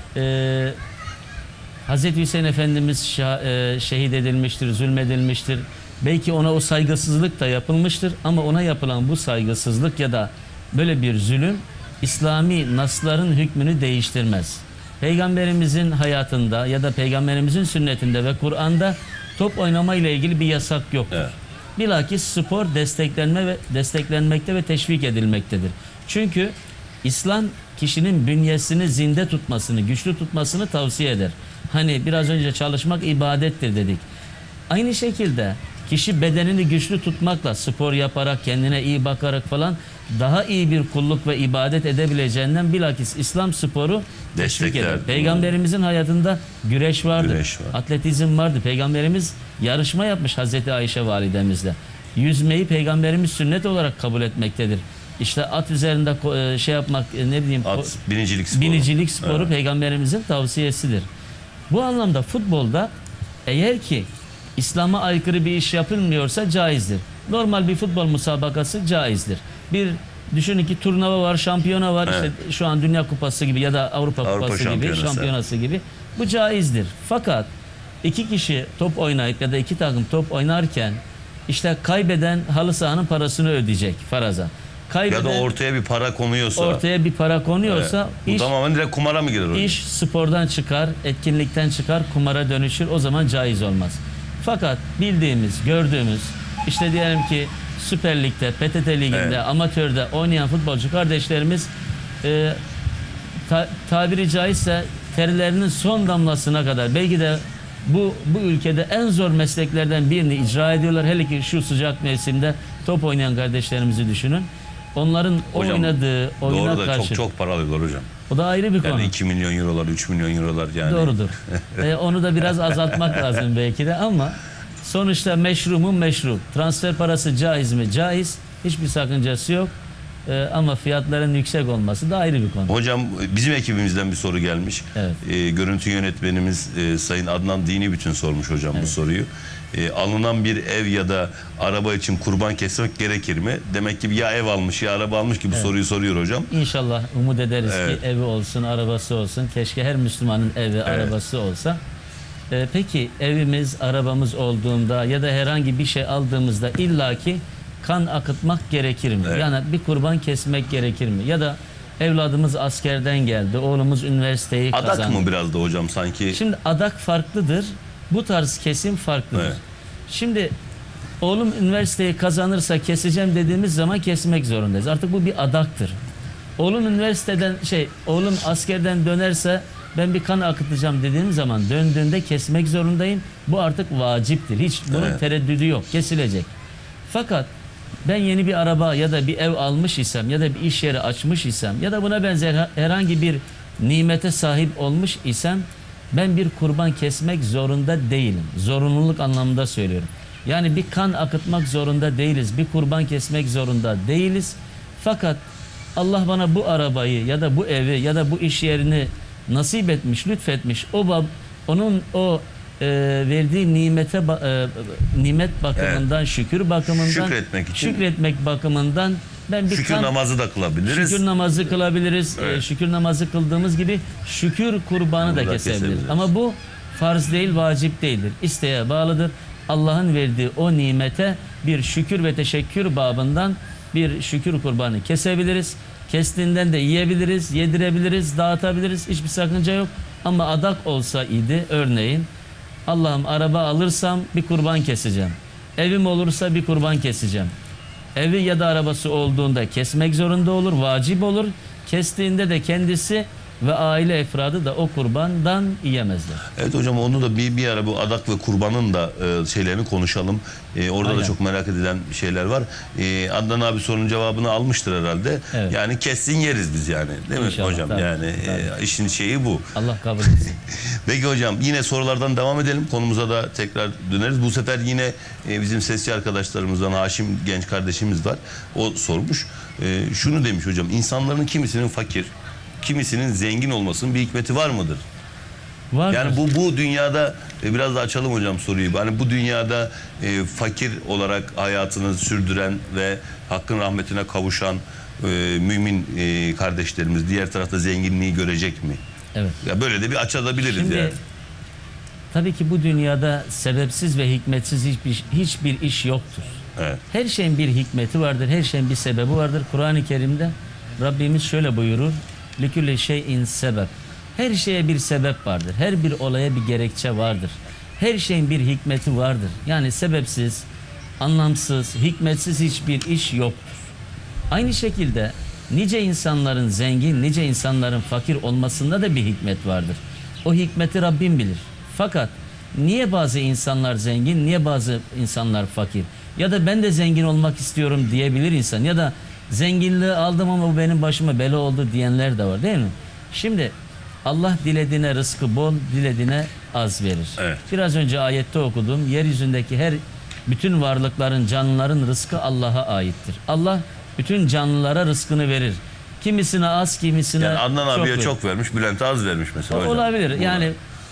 Hazreti Hüseyin Efendimiz şehit edilmiştir, zulmedilmiştir. Belki ona o saygısızlık da yapılmıştır ama ona yapılan bu saygısızlık ya da böyle bir zulüm İslami nasların hükmünü değiştirmez. Peygamberimizin hayatında ya da Peygamberimizin sünnetinde ve Kur'an'da top oynama ile ilgili bir yasak yoktur. Evet. Bilakis spor desteklenmekte ve teşvik edilmektedir. Çünkü İslam kişinin bünyesini zinde tutmasını, güçlü tutmasını tavsiye eder. Hani biraz önce çalışmak ibadettir dedik. Aynı şekilde kişi bedenini güçlü tutmakla, spor yaparak, kendine iyi bakarak falan daha iyi bir kulluk ve ibadet edebileceğinden bilakis İslam sporu teşvik eder. Destekler. Peygamberimizin hayatında güreş vardı, Güreş var. atletizm vardı. Peygamberimiz yarışma yapmış Hazreti Ayşe validemizle. Yüzmeyi Peygamberimiz sünnet olarak kabul etmektedir. İşte at üzerinde şey yapmak, ne bileyim, At, binicilik sporu. binicilik sporu Evet. Peygamberimizin tavsiyesidir. Bu anlamda futbolda eğer ki İslam'a aykırı bir iş yapılmıyorsa caizdir. Normal bir futbol musabakası caizdir. Bir düşünün ki turnuva var, şampiyona var. Evet. İşte şu an Dünya Kupası gibi ya da Avrupa Kupası gibi, şampiyonası gibi. Bu caizdir. Fakat iki kişi top oynayıp ya da iki takım top oynarken işte kaybeden halı sahanın parasını ödeyecek faraza. Ya da ortaya bir para konuyorsa. ortaya bir para konuyorsa Bu iş tamamen direkt kumara mı girer hocam? İş spordan çıkar, etkinlikten çıkar, kumara dönüşür. O zaman caiz olmaz. Fakat bildiğimiz, gördüğümüz, işte diyelim ki Süper Lig'de, PTT Ligi'nde, Evet. amatörde oynayan futbolcu kardeşlerimiz tabiri caizse terlerinin son damlasına kadar belki de bu ülkede en zor mesleklerden birini icra ediyorlar. Hele ki şu sıcak mevsimde top oynayan kardeşlerimizi düşünün. Onların Hocam, oynadığı oyuna doğru da karşı. çok para alıyorlar hocam. O da ayrı bir konu. Yani 2 milyon eurolar, 3 milyon eurolar yani. Doğrudur. Onu da biraz azaltmak lazım belki de ama sonuçta meşru mu meşru. Transfer parası caiz mi? Caiz. Hiçbir sakıncası yok. Ama fiyatların yüksek olması da ayrı bir konu. Hocam bizim ekibimizden bir soru gelmiş. Evet. Görüntü yönetmenimiz Sayın Adnan Dini Bütün sormuş hocam bu soruyu. Alınan bir ev ya da araba için kurban kesmek gerekir mi? Demek ki ya ev almış ya araba almış ki bu soruyu soruyor hocam. İnşallah umut ederiz Evet. ki evi olsun, arabası olsun. Keşke her Müslümanın evi, arabası olsa. Peki evimiz, arabamız olduğunda ya da herhangi bir şey aldığımızda illaki kan akıtmak gerekir mi? Evet. Yani bir kurban kesmek gerekir mi? Ya da evladımız askerden geldi, oğlumuz üniversiteyi kazandı. Adak mı biraz da hocam sanki? Şimdi adak farklıdır. Bu tarz kesim farklıdır. Evet. Şimdi oğlum üniversiteyi kazanırsa keseceğim dediğimiz zaman kesmek zorundayız. Artık bu bir adaktır. Oğlum oğlum askerden dönerse ben bir kan akıtacağım dediğim zaman döndüğünde kesmek zorundayım. Bu artık vaciptir. Hiç bunun Evet. tereddüdü yok. Kesilecek. Fakat ben yeni bir araba ya da bir ev almış isem ya da bir iş yeri açmış isem ya da buna benzer herhangi bir nimete sahip olmuş isem ben bir kurban kesmek zorunda değilim. Zorunluluk anlamında söylüyorum. Yani bir kan akıtmak zorunda değiliz. Bir kurban kesmek zorunda değiliz. Fakat Allah bana bu arabayı ya da bu evi ya da bu iş yerini nasip etmiş, lütfetmiş. Onun verdiği nimet bakımından, şükür bakımından, Şükretmek için. şükretmek bakımından ben bir Şükür namazı da kılabiliriz. Şükür namazı kılabiliriz. Evet. Şükür namazı kıldığımız gibi şükür kurbanı Bunu da da kesebiliriz. kesebiliriz. Ama bu farz değil, vacip değildir. İsteğe bağlıdır. Allah'ın verdiği o nimete bir şükür ve teşekkür babından bir şükür kurbanı kesebiliriz. Kestiğinden de yiyebiliriz, yedirebiliriz, dağıtabiliriz. Hiçbir sakınca yok. Ama adak olsa idi örneğin Allah'ım araba alırsam bir kurban keseceğim. Evim olursa bir kurban keseceğim. Evi ya da arabası olduğunda kesmek zorunda olur, vacip olur. Kestiğinde de kendisi ve aile efradı da o kurbandan yiyemezler. Evet hocam, onu da bir ara bu adak ve kurbanın da şeylerini konuşalım. Orada Aynen. da çok merak edilen şeyler var. Adnan abi sorunun cevabını almıştır herhalde. Evet. Yani kessin yeriz biz yani. Değil mi İnşallah, hocam? tabii, Yani tabii. işin şeyi bu. Allah kabul etsin. Peki hocam, yine sorulardan devam edelim. Konumuza da tekrar döneriz. Bu sefer yine bizim sesçi arkadaşlarımızdan Haşim genç kardeşimiz var. O sormuş. Şunu demiş hocam. İnsanların kimisinin fakir, kimisinin zengin olmasının bir hikmeti var mıdır? Vardır. Yani bu dünyada biraz da açalım hocam soruyu. Hani bu dünyada fakir olarak hayatını sürdüren ve hakkın rahmetine kavuşan mümin kardeşlerimiz diğer tarafta zenginliği görecek mi? Evet. Ya böyle de bir açabiliriz Şimdi yani. tabii ki bu dünyada sebepsiz ve hikmetsiz hiçbir iş yoktur. Evet. Her şeyin bir hikmeti vardır, her şeyin bir sebebi vardır. Kur'an-ı Kerim'de Rabbimiz şöyle buyurur: "Likülli şeyin sebep." Her şeye bir sebep vardır. Her bir olaya bir gerekçe vardır. Her şeyin bir hikmeti vardır. Yani sebepsiz, anlamsız, hikmetsiz hiçbir iş yoktur. Aynı şekilde nice insanların zengin, nice insanların fakir olmasında da bir hikmet vardır. O hikmeti Rabbim bilir. Fakat niye bazı insanlar zengin, niye bazı insanlar fakir? Ya da ben de zengin olmak istiyorum diyebilir insan. Ya da zenginliği aldım ama bu benim başıma bela oldu diyenler de var, değil mi? Şimdi Allah dilediğine rızkı bol, dilediğine az verir. Evet. Biraz önce ayette okudum. Yeryüzündeki bütün varlıkların, canlıların rızkı Allah'a aittir. Allah bütün canlılara rızkını verir. Kimisine az, kimisine Yani Adnan abiye verir. çok vermiş, Bülent'e az vermiş mesela hocam. Olabilir. Burada. Yani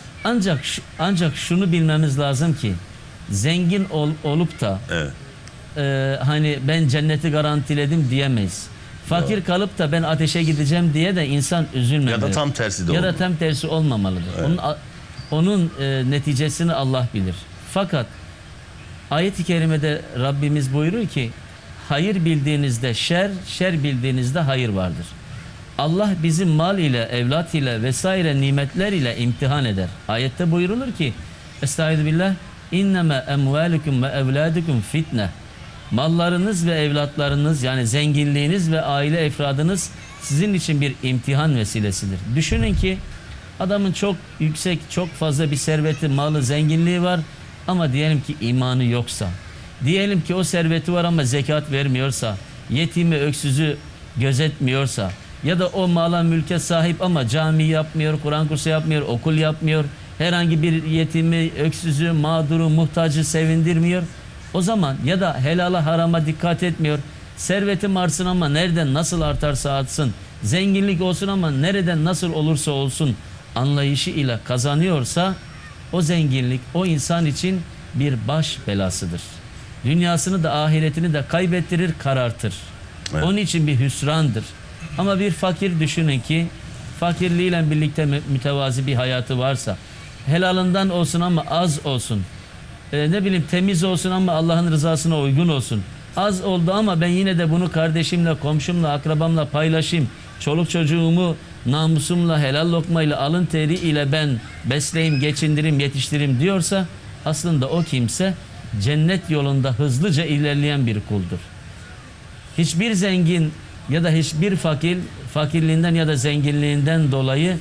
ancak şunu bilmemiz lazım ki zengin olup da Evet. hani ben cenneti garantiledim diyemeyiz. Fakir kalıp da ben ateşe gideceğim diye de insan üzülmemeli. Ya da tam tersi de Ya da olmalı. tam tersi olmamalıdır. Onun neticesini Allah bilir. Fakat ayet-i kerimede Rabbimiz buyuruyor ki hayır bildiğinizde şer, şer bildiğinizde hayır vardır. Allah bizi mal ile, evlat ile vesaire nimetler ile imtihan eder. Ayette buyurulur ki Estağfirullah, inneme emvalukum ve evladukum fitne. Mallarınız ve evlatlarınız, yani zenginliğiniz ve aile efradınız sizin için bir imtihan vesilesidir. Düşünün ki adamın çok yüksek, çok fazla bir serveti, malı, zenginliği var ama diyelim ki imanı yoksa, diyelim ki o serveti var ama zekat vermiyorsa, yetimi, öksüzü gözetmiyorsa ya da o mala, mülke sahip ama cami yapmıyor, Kur'an kursu yapmıyor, okul yapmıyor, herhangi bir yetimi, öksüzü, mağduru, muhtacı sevindirmiyor. O zaman ya da helala harama dikkat etmiyor. Servetim artsın ama nereden nasıl artarsa artsın. Zenginlik olsun ama nereden nasıl olursa olsun anlayışı ile kazanıyorsa o zenginlik o insan için bir baş belasıdır. Dünyasını da ahiretini de kaybettirir, karartır. Evet. Onun için bir hüsrandır. Ama bir fakir düşünün ki fakirliğiyle birlikte mütevazi bir hayatı varsa, helalından olsun ama az olsun. Ne bileyim temiz olsun ama Allah'ın rızasına uygun olsun. Az oldu ama ben yine de bunu kardeşimle, komşumla, akrabamla paylaşayım. Çoluk çocuğumu namusumla, helal lokmayla, alın teri ile ben besleyeyim, geçindireyim, yetiştireyim diyorsa aslında o kimse cennet yolunda hızlıca ilerleyen bir kuldur. Hiçbir zengin ya da hiçbir fakir fakirliğinden ya da zenginliğinden dolayı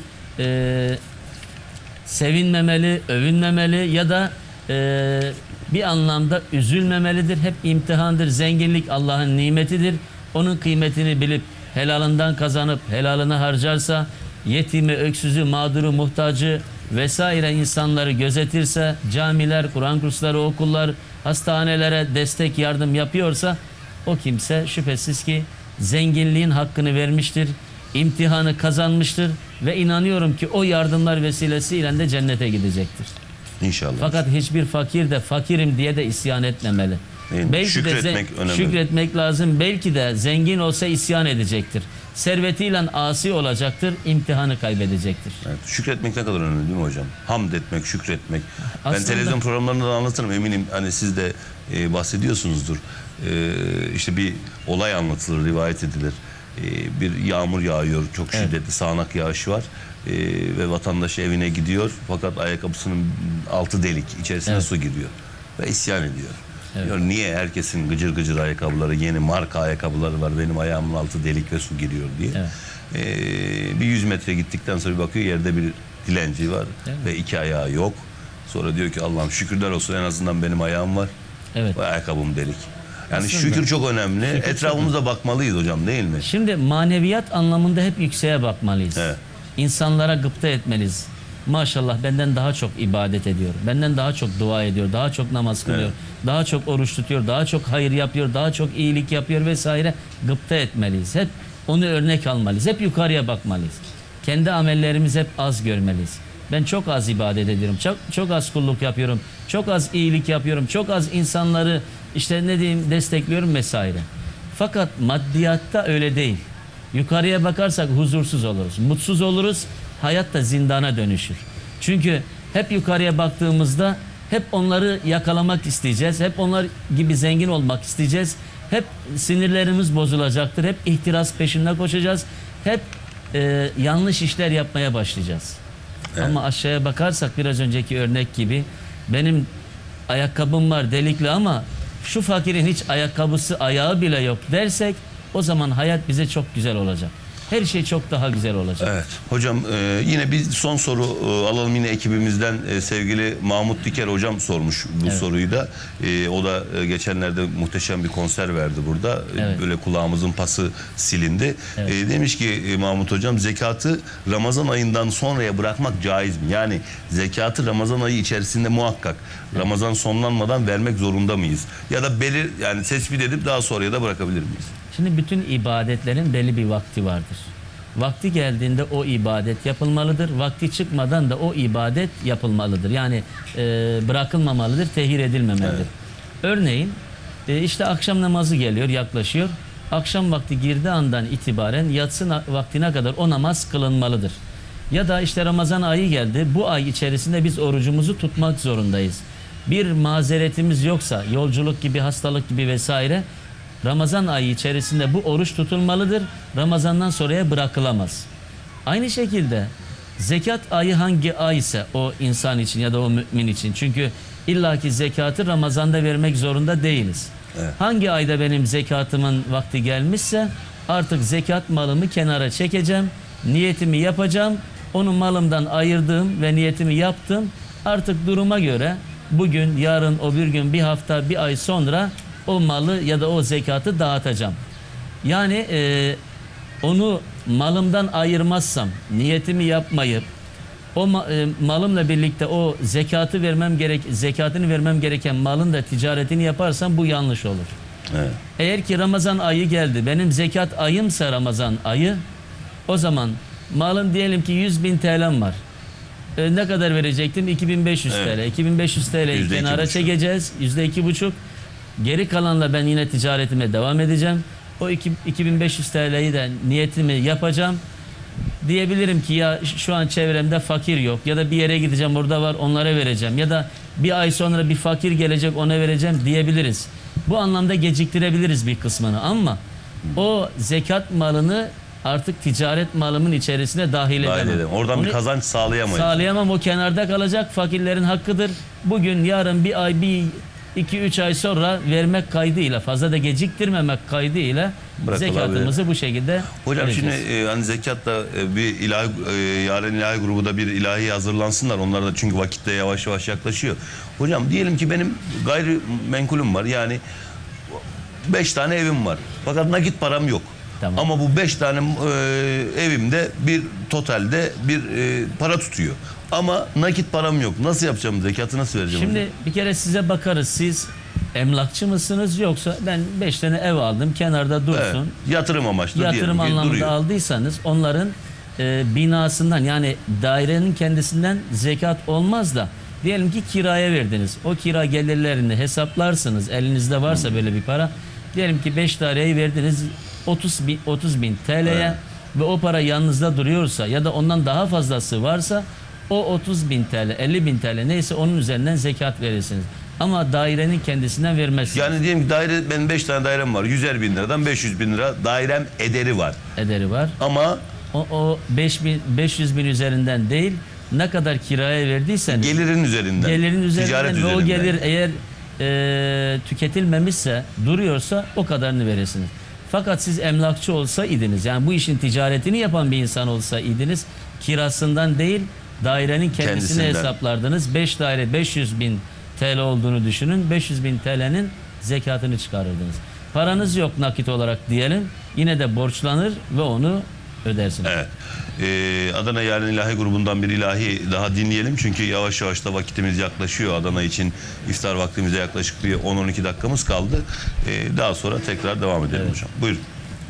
sevinmemeli, övünmemeli ya da bir anlamda üzülmemelidir. Hep imtihandır. Zenginlik Allah'ın nimetidir. Onun kıymetini bilip helalından kazanıp helalını harcarsa, yetimi, öksüzü, mağduru, muhtacı vesaire insanları gözetirse, camiler, Kur'an kursları, okullar, hastanelere destek, yardım yapıyorsa o kimse şüphesiz ki zenginliğin hakkını vermiştir, imtihanı kazanmıştır ve inanıyorum ki o yardımlar vesilesiyle de cennete gidecektir. İnşallah. Fakat hiçbir fakir de fakirim diye de isyan etmemeli. Belki şükretmek de önemli. şükretmek lazım. Belki de zengin olsa isyan edecektir. Servetiyle asi olacaktır, imtihanı kaybedecektir. Evet, şükretmek ne kadar önemli değil mi hocam? Hamd etmek, şükretmek. Ben Aslında- televizyon programlarında da anlatırım, eminim hani siz de bahsediyorsunuzdur. İşte bir olay anlatılır, rivayet edilir. Bir yağmur yağıyor, çok şiddetli sağanak yağış var. Ve vatandaş evine gidiyor fakat ayakkabısının altı delik, içerisine su giriyor ve isyan ediyor. Diyor, niye herkesin gıcır gıcır ayakkabıları, yeni marka ayakkabıları var, benim ayağımın altı delik ve su giriyor diye. Bir 100 metre gittikten sonra bir bakıyor yerde bir dilenci var ve 2 ayağı yok. Sonra diyor ki Allah'ım şükürler olsun en azından benim ayağım var. Evet. Ve ayakkabım delik. Yani Aslında şükür çok önemli. şükür Etrafımıza bakmalıyız hocam değil mi? Şimdi maneviyat anlamında hep yükseğe bakmalıyız. Evet. İnsanlara gıpta etmeliyiz. Maşallah benden daha çok ibadet ediyor. Benden daha çok dua ediyor. Daha çok namaz kılıyor. Evet. Daha çok oruç tutuyor. Daha çok hayır yapıyor. Daha çok iyilik yapıyor vesaire. Gıpta etmeliyiz. Hep onu örnek almalıyız. Hep yukarıya bakmalıyız. Kendi amellerimizi hep az görmeliyiz. Ben çok az ibadet ediyorum. Çok az kulluk yapıyorum. Çok az iyilik yapıyorum. Çok az insanları işte ne diyeyim destekliyorum vesaire. Fakat maddiyatta öyle değil. Yukarıya bakarsak huzursuz oluruz. Mutsuz oluruz. Hayat da zindana dönüşür. Çünkü hep yukarıya baktığımızda hep onları yakalamak isteyeceğiz. Hep onlar gibi zengin olmak isteyeceğiz. Hep sinirlerimiz bozulacaktır. Hep ihtiras peşinde koşacağız. Hep yanlış işler yapmaya başlayacağız. Evet. Ama aşağıya bakarsak biraz önceki örnek gibi benim ayakkabım var delikli ama şu fakirin hiç ayakkabısı ayağı bile yok dersek o zaman hayat bize çok güzel olacak. Her şey çok daha güzel olacak. Evet. Hocam yine bir son soru alalım yine ekibimizden sevgili Mahmut Diker hocam sormuş bu soruyu da. O da geçenlerde muhteşem bir konser verdi burada. Evet. Böyle kulağımızın pası silindi. Evet. Demiş ki Mahmut hocam zekatı Ramazan ayından sonraya bırakmak caiz mi? Yani zekatı Ramazan ayı içerisinde muhakkak Ramazan sonlanmadan vermek zorunda mıyız? Ya da yani tespit edip daha sonraya da bırakabilir miyiz? Şimdi bütün ibadetlerin belli bir vakti vardır. Vakti geldiğinde o ibadet yapılmalıdır. Vakti çıkmadan da o ibadet yapılmalıdır. Yani bırakılmamalıdır, tehir edilmemelidir. Evet. Örneğin işte akşam namazı geliyor, yaklaşıyor. Akşam vakti girdiği andan itibaren yatsı vaktine kadar o namaz kılınmalıdır. Ya da işte Ramazan ayı geldi. Bu ay içerisinde biz orucumuzu tutmak zorundayız. Bir mazeretimiz yoksa, yolculuk gibi, hastalık gibi vesaire, Ramazan ayı içerisinde bu oruç tutulmalıdır. Ramazandan sonraya bırakılamaz. Aynı şekilde zekat ayı hangi ay ise o insan için ya da o mümin için. Çünkü illaki zekatı Ramazan'da vermek zorunda değiliz. Evet. Hangi ayda benim zekatımın vakti gelmişse artık zekat malımı kenara çekeceğim. Niyetimi yapacağım. Onu malımdan ayırdığım ve niyetimi yaptım. Artık duruma göre bugün, yarın, öbür gün, bir hafta, bir ay sonra o malı ya da o zekatı dağıtacağım. Yani onu malımdan ayırmazsam, niyetimi yapmayıp o malımla birlikte o zekatını vermem gereken malın da ticaretini yaparsam bu yanlış olur. Evet. Eğer ki Ramazan ayı geldi, benim zekat ayımsa Ramazan ayı, o zaman malın diyelim ki 100.000 TL'm var. Ne kadar verecektim? 2500 Evet. TL. 2500 TL'yi kenara %2,5. çekeceğiz. %2,5. Geri kalanla ben yine ticaretime devam edeceğim. O 2500 TL'yi de niyetimi yapacağım. Diyebilirim ki ya şu an çevremde fakir yok. Ya da bir yere gideceğim, orada var, onlara vereceğim. Ya da bir ay sonra bir fakir gelecek, ona vereceğim diyebiliriz. Bu anlamda geciktirebiliriz bir kısmını ama o zekat malını artık ticaret malımın içerisine dahil edemem. Oradan bir Onu kazanç sağlayamayız. sağlayamam, o kenarda kalacak, fakirlerin hakkıdır. Bugün, yarın, bir ay, 2-3 ay sonra vermek kaydıyla, fazla da geciktirmemek kaydıyla zekatımızı bu şekilde Hocam vereceğiz. şimdi hani zekatta bir Yaren ilahi grubu da bir ilahi hazırlansınlar. Onlar da çünkü vakitte yavaş yavaş yaklaşıyor. Hocam diyelim ki benim gayrimenkulüm var. Yani 5 tane evim var. Fakat nakit param yok. Tamam. Ama bu 5 tane evimde bir totalde bir para tutuyor. Ama nakit param yok. Nasıl yapacağım? Zekatı nasıl vereceğim? Şimdi hocam? bir kere size bakarız. Siz emlakçı mısınız, yoksa ben 5 tane ev aldım, kenarda dursun. Evet, yatırım amaçlı Yatırım diyelim ki anlamında duruyor. aldıysanız onların binasından, yani dairenin kendisinden zekat olmaz da diyelim ki kiraya verdiniz. O kira gelirlerini hesaplarsınız. Elinizde varsa böyle bir para. Diyelim ki 5 daireyi verdiniz 30 bin TL'ye Evet. ve o para yanınızda duruyorsa ya da ondan daha fazlası varsa o 30 bin TL, 50 bin TL neyse onun üzerinden zekat verirsiniz. Ama dairenin kendisinden vermezsiniz. Yani diyelim ki benim 5 tane dairem var. 100'er bin liradan 500 bin lira dairem ederi var. Ederi var. Ama O 500 bin üzerinden değil, ne kadar kiraya verdiyseniz gelirin üzerinden. gelirin üzerinden Ticaret ve o üzerinden. gelir eğer tüketilmemişse, duruyorsa o kadarını verirsiniz. Fakat siz emlakçı olsaydınız, yani bu işin ticaretini yapan bir insan olsaydınız, kirasından değil dairenin kendisini Kendisinden hesaplardınız. 5 daire 500 bin TL olduğunu düşünün. 500 bin TL'nin zekatını çıkarırdınız. Paranız yok nakit olarak diyelim. Yine de borçlanır ve onu ödersiniz. Evet. Adana Yarın İlahi grubundan bir ilahi daha dinleyelim. Çünkü yavaş yavaş da vakitimiz yaklaşıyor. Adana için iftar vaktimize yaklaşık bir 10-12 dakikamız kaldı. Daha sonra tekrar devam edelim hocam. Buyurun.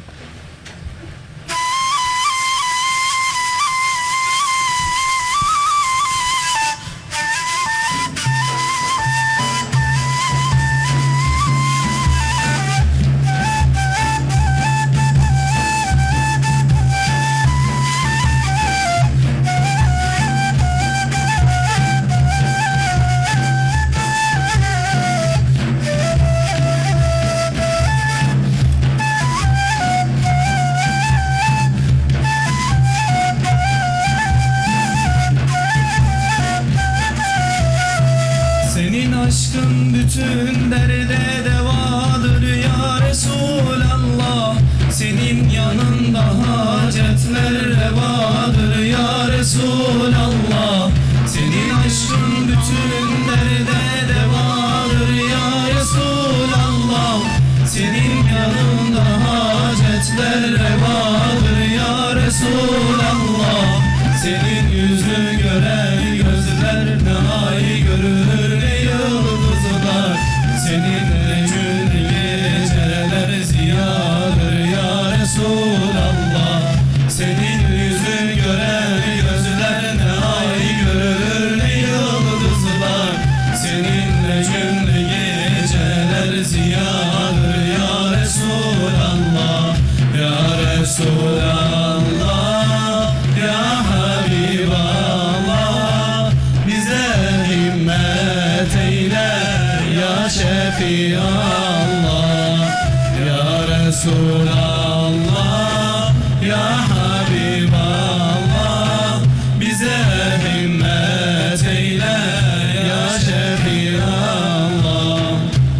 Senin aşkın bütün derde devadır ya Resulallah. Senin yanında hacetler revadır ya Resulallah. Senin aşkın bütün derde devadır ya Resulallah. Senin yanında hacetler revadır ya Resulallah. Senin yüzünü gören gözler ne ay görür ne yıldızlar. Seninle cümle geceler ziyadır ya Resulallah. Senin yüzünü gören gözler ne ay görür ne yıldızlar. Seninle cümle geceler ziyadır ya Resulallah. Ya Resulallah. Ya Habiballah, bize himmet eyle ya Şefiallah. Ya Resulallah, ya Habiballah, bize himmet eyle ya Şefiallah.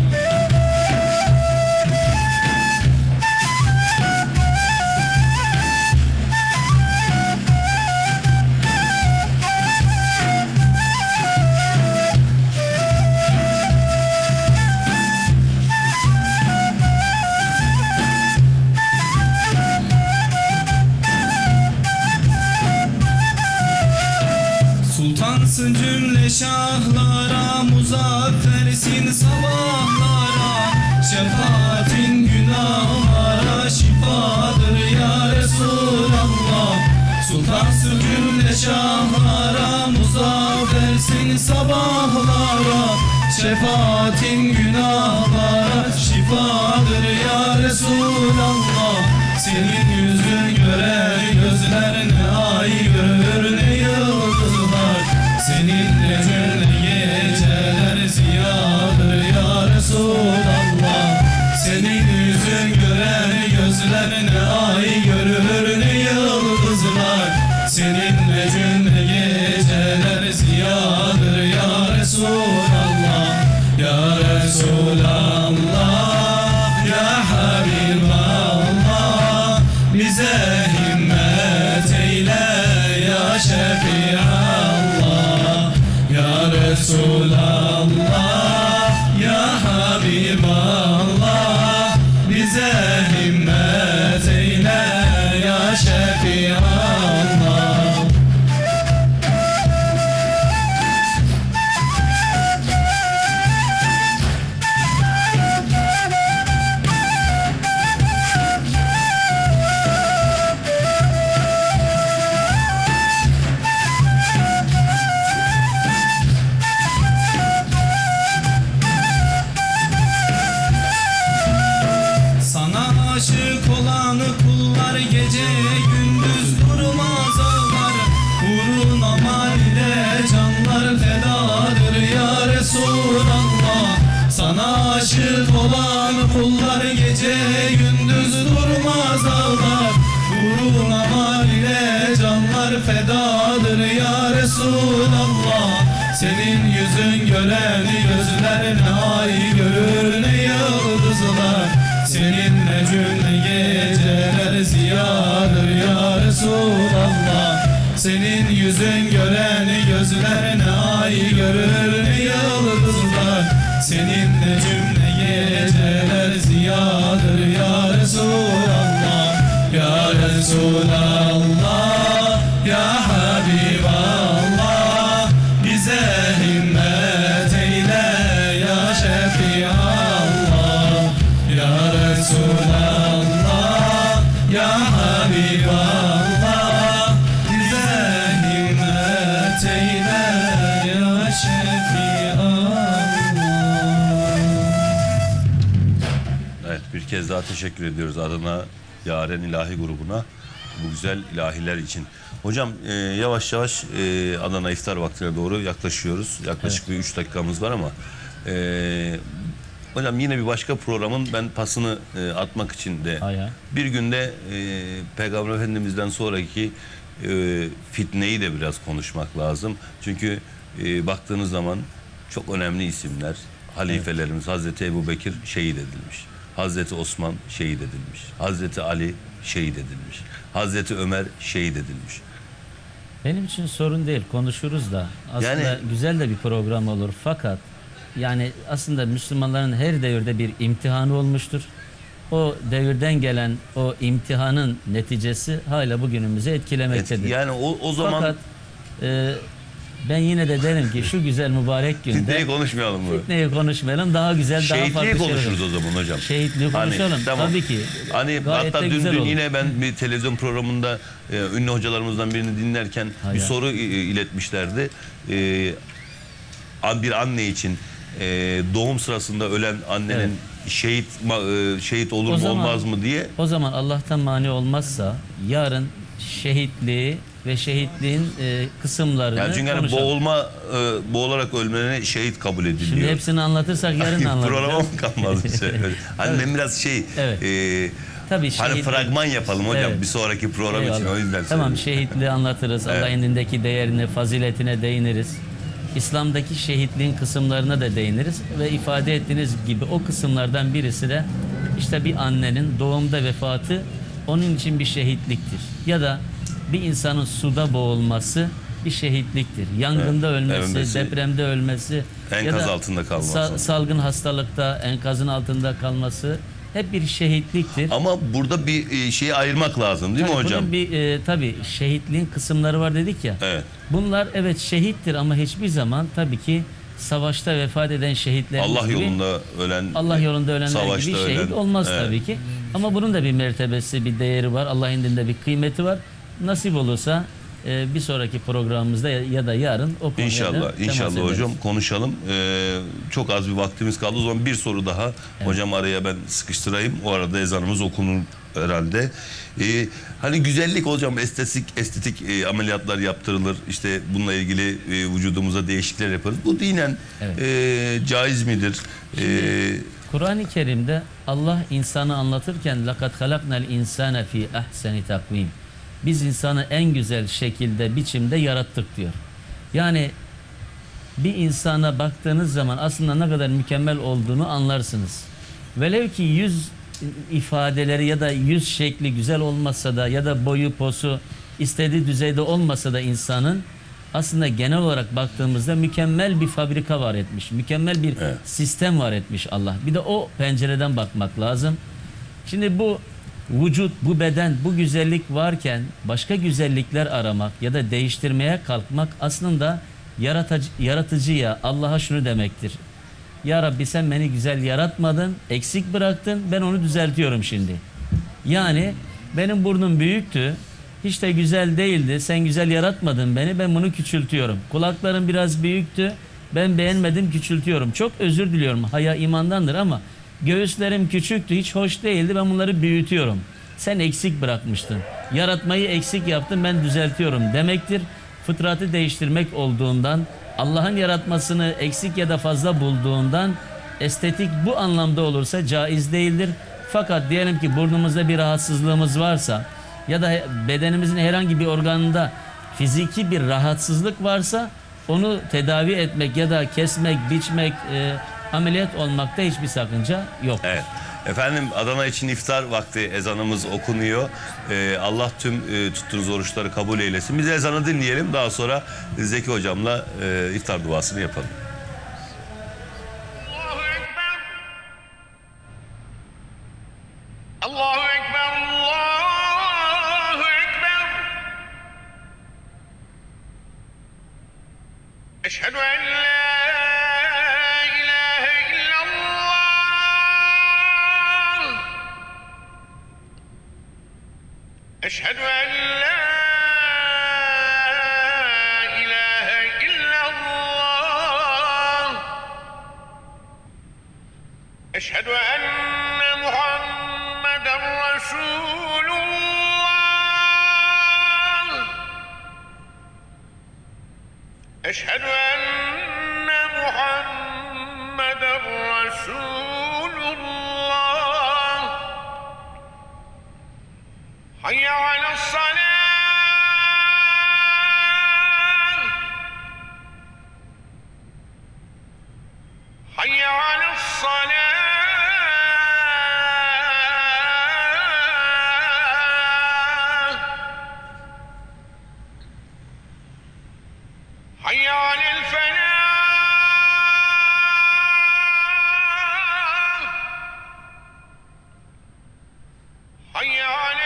Sultansın cümle şahlara, muzaffersin sabahlara. Şefaatin günahlara şifadır ya Resulallah. Sultansın cümle şahlara, muzaffersin sabahlara. Şefaatin günahlara şifadır ya Resulallah. Senin yüzün gören gözler ne ay görür ne yıldızlar. Seninle cümle geceler ziyadır ya Resulallah. Senin yüzün gören gözler ne ay görür ne yıldızlar. Seninle cümle geceler ziyadır ya Resulallah. Ya Resulallah, ya Habiballah, bize himmet eyle ya Şefiallah. Ya Resulallah, ya Habiballah, bize himmet eyle ya Şefiallah. Aşık olan kullar gece gündüz durmaz ağlar. Uğruna mal ile canlar fedadır ya Resulallah. Sana aşık olan kullar gece gündüz durmaz ağlar. Uğruna mal ile canlar fedadır ya Resulallah. Senin yüzün gören gözler ne ay görür ne yıldızlar. Seninle Seninle cümle geceler ziyadır ya Resulallah. Senin yüzün gören gözler ne ay görür ne yıldızlar. Seninle cümle geceler ziyadır ya Resulallah. Ya Resulallah, ya Habiballah, bize himmet eyle ya Şefiallah. Ya Resulallah, ya Habiballah, bize himmet eyle ya Şefiallah. Evet, bir kez daha teşekkür ediyoruz Adana Yaren İlahi grubuna bu güzel ilahiler için. Hocam yavaş yavaş Adana iftar vaktine doğru yaklaşıyoruz. Yaklaşık bir 3 dakikamız var ama hocam yine bir başka programın ben pasını atmak için de bir günde Peygamber Efendimiz'den sonraki fitneyi de biraz konuşmak lazım. Çünkü baktığınız zaman çok önemli isimler, halifelerimiz, Hazreti Ebubekir şehit edilmiş. Hazreti Osman şehit edilmiş. Hazreti Ali şehit edilmiş. Hazreti Ömer şehit edilmiş. Benim için sorun değil, konuşuruz da. Aslında Yani- güzel de bir program olur. Fakat yani aslında Müslümanların her devirde bir imtihanı olmuştur. O devirden gelen o imtihanın neticesi hala bugünümüzü etkilemektedir. Yani o zaman Fakat ben yine de derim ki şu güzel mübarek günde fitneyi konuşmayalım mı? fitneyi konuşmayalım, daha güzel, daha farklı Şehitliği şeyler konuşuruz olur. o zaman hocam. Şehitliği konuşalım. tamam. Tabii ki. Hani Gayet hatta de güzel dün olur. yine ben bir televizyon programında ünlü hocalarımızdan birini dinlerken bir ya. soru iletmişlerdi. Bir anne için doğum sırasında ölen annenin şehit olur O mu zaman- olmaz mı diye. O zaman Allah'tan mani olmazsa yarın şehitliği ve şehitliğin kısımlarını Yani çünkü hani konuşalım. boğularak ölmene şehit kabul ediliyor. Şimdi hepsini anlatırsak yarın anlatacağız. Programa mı kalmaz bir şey? Hani ben biraz Evet. Tabii hani şehitlik- fragman yapalım hocam Evet. bir sonraki program için Eyvallah. o yüzden Tamam, söylüyorum. şehitliği anlatırız. Evet. Allah indindeki değerine, faziletine değiniriz. İslam'daki şehitliğin kısımlarına da değiniriz ve ifade ettiğiniz gibi o kısımlardan birisi de işte bir annenin doğumda vefatı onun için bir şehitliktir. Ya da bir insanın suda boğulması bir şehitliktir. Yangında ölmesi, ölmesi, depremde ölmesi, enkaz altında kalması. salgın hastalıkta enkazın altında kalması hep bir şehitliktir. Ama burada bir şeyi ayırmak lazım değil mi Tabii hocam? bunun bir tabii şehitliğin kısımları var dedik ya. Evet. Bunlar evet şehittir ama hiçbir zaman tabii ki savaşta vefat eden şehitlerimiz Allah gibi yolunda ölen, Allah yolunda ölenler savaşta gibi şehit ölen. olmaz Evet. tabii ki. Ama bunun da bir mertebesi, bir değeri var. Allah indinde bir kıymeti var. Nasip olursa bir sonraki programımızda ya da yarın o konuya da İnşallah, temas inşallah ederiz. hocam konuşalım. Çok az bir vaktimiz kaldı. O zaman bir soru daha hocam araya ben sıkıştırayım. O arada ezanımız okunur herhalde. Hani güzellik hocam estetik ameliyatlar yaptırılır. İşte bununla ilgili vücudumuza değişiklikler yaparız. Bu dinen caiz midir? Kur'an-ı Kerim'de Allah insanı anlatırken لَقَدْ خَلَقْنَا الْاِنْسَانَ ف۪ي اَحْسَنِ تَقْو۪يمٍ Biz insanı en güzel şekilde, biçimde yarattık diyor. Yani bir insana baktığınız zaman aslında ne kadar mükemmel olduğunu anlarsınız. Velev ki yüz ifadeleri ya da yüz şekli güzel olmasa da ya da boyu posu istediği düzeyde olmasa da insanın aslında genel olarak baktığımızda mükemmel bir fabrika var etmiş. Mükemmel bir sistem var etmiş Allah. Bir de o pencereden bakmak lazım. Şimdi bu vücut, bu beden, bu güzellik varken başka güzellikler aramak ya da değiştirmeye kalkmak aslında yaratıcıya, Allah'a şunu demektir. Ya Rabbi sen beni güzel yaratmadın, eksik bıraktın, ben onu düzeltiyorum şimdi. Yani benim burnum büyüktü, hiç de güzel değildi, sen güzel yaratmadın beni, ben bunu küçültüyorum. Kulaklarım biraz büyüktü, ben beğenmedim, küçültüyorum. Çok özür diliyorum, haya imandandır ama göğüslerim küçüktü, hiç hoş değildi, ben bunları büyütüyorum. Sen eksik bırakmıştın, yaratmayı eksik yaptın, ben düzeltiyorum demektir. Fıtratı değiştirmek olduğundan, Allah'ın yaratmasını eksik ya da fazla bulduğundan estetik bu anlamda olursa caiz değildir. Fakat diyelim ki burnumuzda bir rahatsızlığımız varsa ya da bedenimizin herhangi bir organında fiziki bir rahatsızlık varsa onu tedavi etmek ya da kesmek, biçmek, ameliyat olmakta hiçbir sakınca yok. Evet. Efendim Adana için iftar vakti ezanımız okunuyor. Allah tüm tuttuğunuz oruçları kabul eylesin. Biz ezanı dinleyelim. Daha sonra Zeki hocamla iftar duasını yapalım. Allahu Ekber, Allahu Ekber. Eşhedü en la ilahe illallah. Eşhedü en la ilahe illallah. Eşhedü enne Muhammeden Resulullah. Eşhedü enne Muhammeden Resulullah. Hayya alassalah. Hayya alassalah. حي على الفلاح. حي على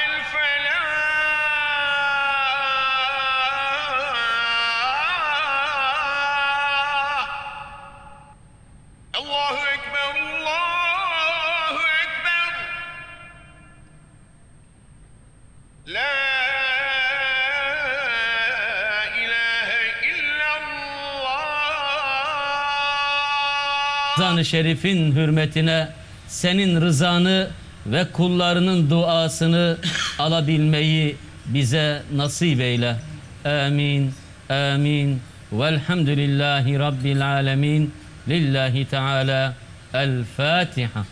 الفلاح. الله أكبر، الله أكبر. لا Ramazan-ı Şerif'in hürmetine senin rızanı ve kullarının duasını alabilmeyi bize nasip eyle. Amin. Amin. Velhamdülillahi Rabbil alemin. Lillahi Teala. El Fatiha.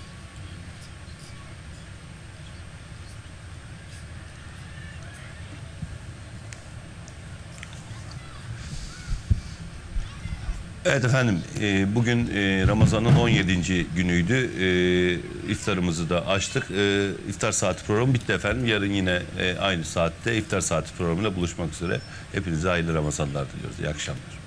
Evet efendim, bugün Ramazan'ın 17. günüydü. İftarımızı da açtık. İftar saati programı bitti efendim. Yarın yine aynı saatte iftar saati programıyla buluşmak üzere. Hepinize hayırlı Ramazanlar diliyoruz. İyi akşamlar.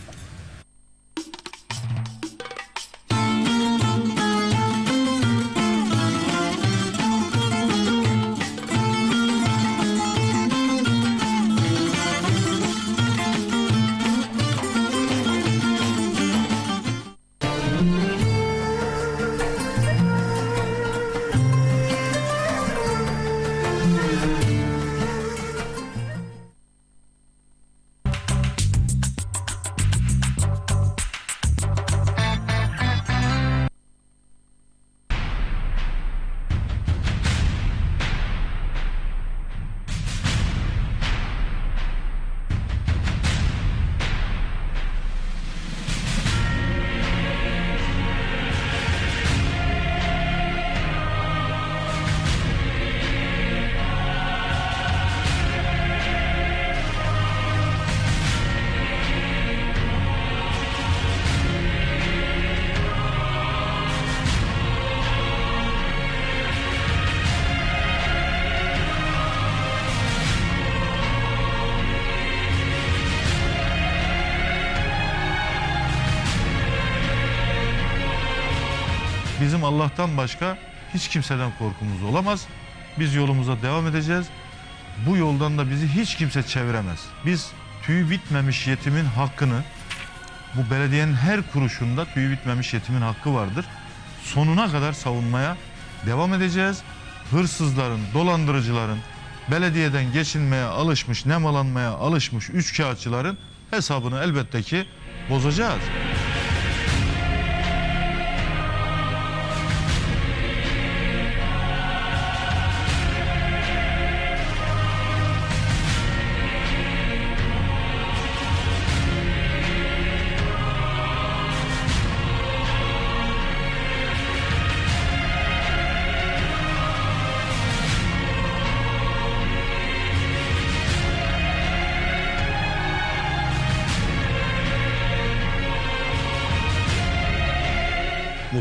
Bizim Allah'tan başka hiç kimseden korkumuz olamaz. Biz yolumuza devam edeceğiz. Bu yoldan da bizi hiç kimse çeviremez. Biz tüyü bitmemiş yetimin hakkını, bu belediyenin her kuruşunda tüyü bitmemiş yetimin hakkı vardır. Sonuna kadar savunmaya devam edeceğiz. Hırsızların, dolandırıcıların, belediyeden geçinmeye alışmış, nemalanmaya alışmış üçkağıtçıların hesabını elbette ki bozacağız.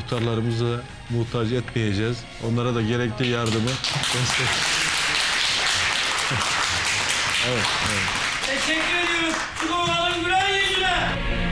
muhtarlarımızı muhtaç etmeyeceğiz. Onlara da gerekli yardımı, destek. Evet. Teşekkür ediyoruz. Çukurova'nın gülen yüzüne.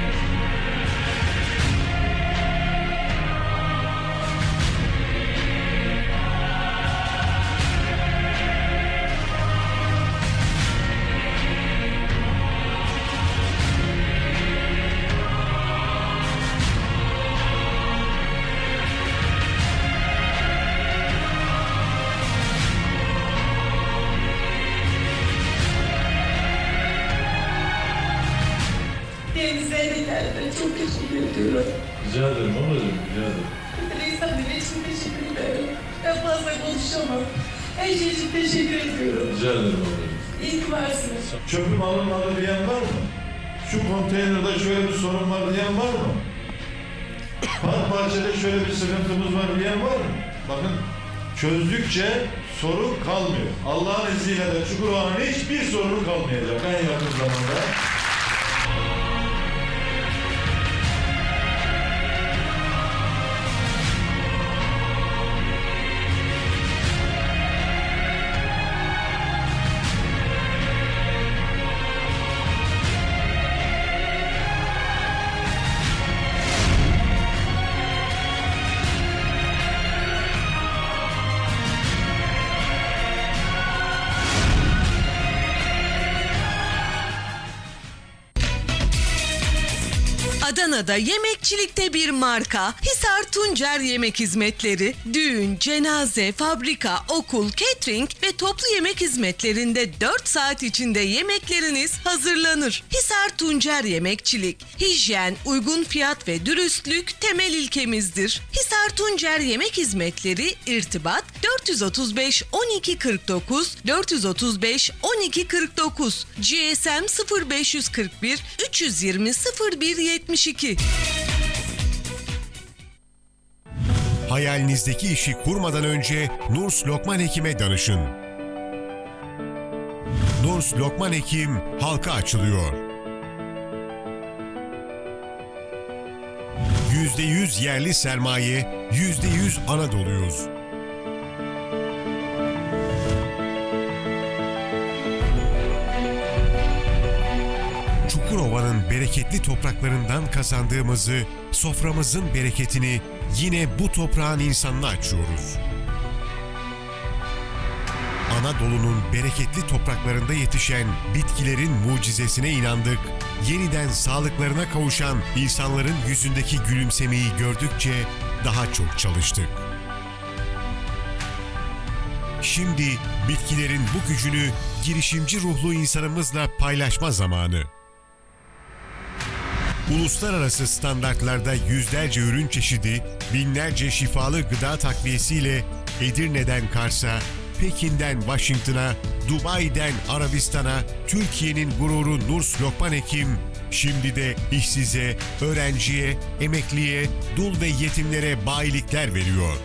Çok teşekkür ediyorum. Rica ederim ablacığım, rica ederim. İnsan dili için teşekkür ederim. Ben fazla konuşamam. Her şey için teşekkür ediyorum. Rica ederim ablacığım. İyi ki varsınız. Çöpüm alınmadı diyen var mı? Şu konteynerde şöyle bir sorun var diyen var mı? Park bahçede şöyle bir sıkıntımız var diyen var mı? Bakın çözdükçe sorun kalmıyor. Allah'ın izniyle de Çukurova'nın hiçbir sorunu kalmayacak en yakın zamanda. Adana'da yemekçilikte bir marka Hisar Tuncer Yemek Hizmetleri, düğün, cenaze, fabrika, okul, catering ve toplu yemek hizmetlerinde 4 saat içinde yemekleriniz hazırlanır. Hisar Tuncer Yemekçilik, hijyen, uygun fiyat ve dürüstlük temel ilkemizdir. Hisar Tuncer Yemek Hizmetleri, irtibat 435 12 49 435 12 49, GSM 0541 320 01 72. Hayalinizdeki işi kurmadan önce Nurs Lokman Hekim'e danışın. Nurs Lokman Hekim halka açılıyor. %100 yerli sermaye, %100 Anadolu'yuz. Çukurova'nın bereketli topraklarından kazandığımızı, soframızın bereketini yine bu toprağın insanına açıyoruz. Anadolu'nun bereketli topraklarında yetişen bitkilerin mucizesine inandık, yeniden sağlıklarına kavuşan insanların yüzündeki gülümsemeyi gördükçe daha çok çalıştık. Şimdi bitkilerin bu gücünü girişimci ruhlu insanımızla paylaşma zamanı. Uluslararası standartlarda yüzlerce ürün çeşidi, binlerce şifalı gıda takviyesiyle Edirne'den Kars'a, Pekin'den Washington'a, Dubai'den Arabistan'a Türkiye'nin gururu Nurs Lokman Hekim, şimdi de işsize, öğrenciye, emekliye, dul ve yetimlere bayilikler veriyor.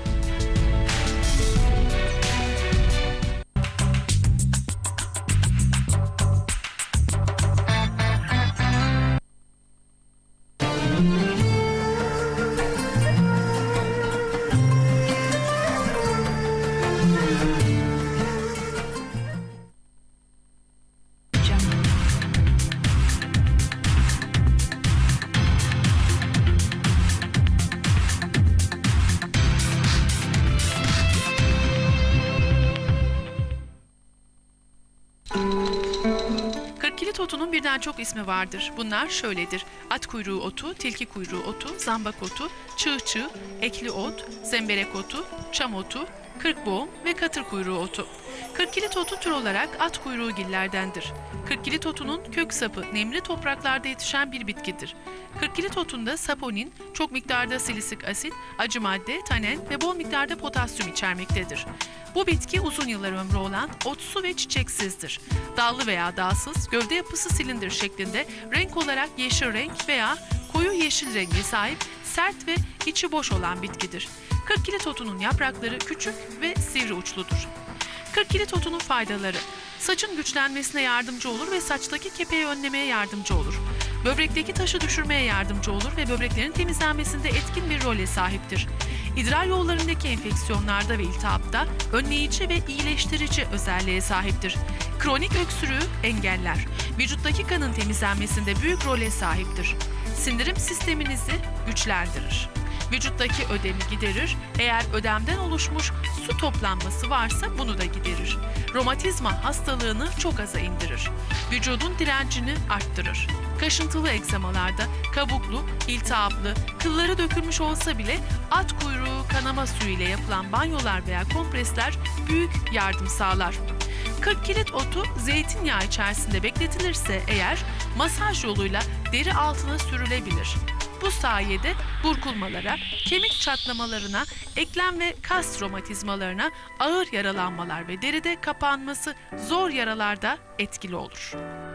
Kırkkilit otunun birden çok ismi vardır. Bunlar şöyledir: at kuyruğu otu, tilki kuyruğu otu, zambak otu, çığ çığ, ekli ot, zemberek otu, çam otu, kırkboğum ve katır kuyruğu otu. Kırkkilit otu tür olarak at kuyruğu gillerdendir. Kırkkilit otunun kök sapı nemli topraklarda yetişen bir bitkidir. Kırkkilit otunda saponin, çok miktarda silisik asit, acı madde, tanen ve bol miktarda potasyum içermektedir. Bu bitki uzun yıllar ömrü olan otsu ve çiçeksizdir. Dallı veya dalsız, gövde yapısı silindir şeklinde, renk olarak yeşil renk veya koyu yeşil renge sahip, sert ve içi boş olan bitkidir. Kırkkilit otunun yaprakları küçük ve sivri uçludur. Kırkkilit otunun faydaları: saçın güçlenmesine yardımcı olur ve saçtaki kepeği önlemeye yardımcı olur. Böbrekteki taşı düşürmeye yardımcı olur ve böbreklerin temizlenmesinde etkin bir role sahiptir. İdrar yollarındaki enfeksiyonlarda ve iltihapta önleyici ve iyileştirici özelliğe sahiptir. Kronik öksürüğü engeller. Vücuttaki kanın temizlenmesinde büyük role sahiptir. Sindirim sisteminizi güçlendirir. Vücuttaki ödemi giderir. Eğer ödemden oluşmuş su toplanması varsa bunu da giderir. Romatizma hastalığını çok aza indirir. Vücudun direncini arttırır. Kaşıntılı egzamalarda kabuklu, iltihaplı, kılları dökülmüş olsa bile at kuyruğu kanama suyu ile yapılan banyolar veya kompresler büyük yardım sağlar. 40 kilit otu zeytinyağı içerisinde bekletilirse eğer masaj yoluyla deri altına sürülebilir. Bu sayede burkulmalara, kemik çatlamalarına, eklem ve kas romatizmalarına, ağır yaralanmalar ve deride kapanması zor yaralarda etkili olur.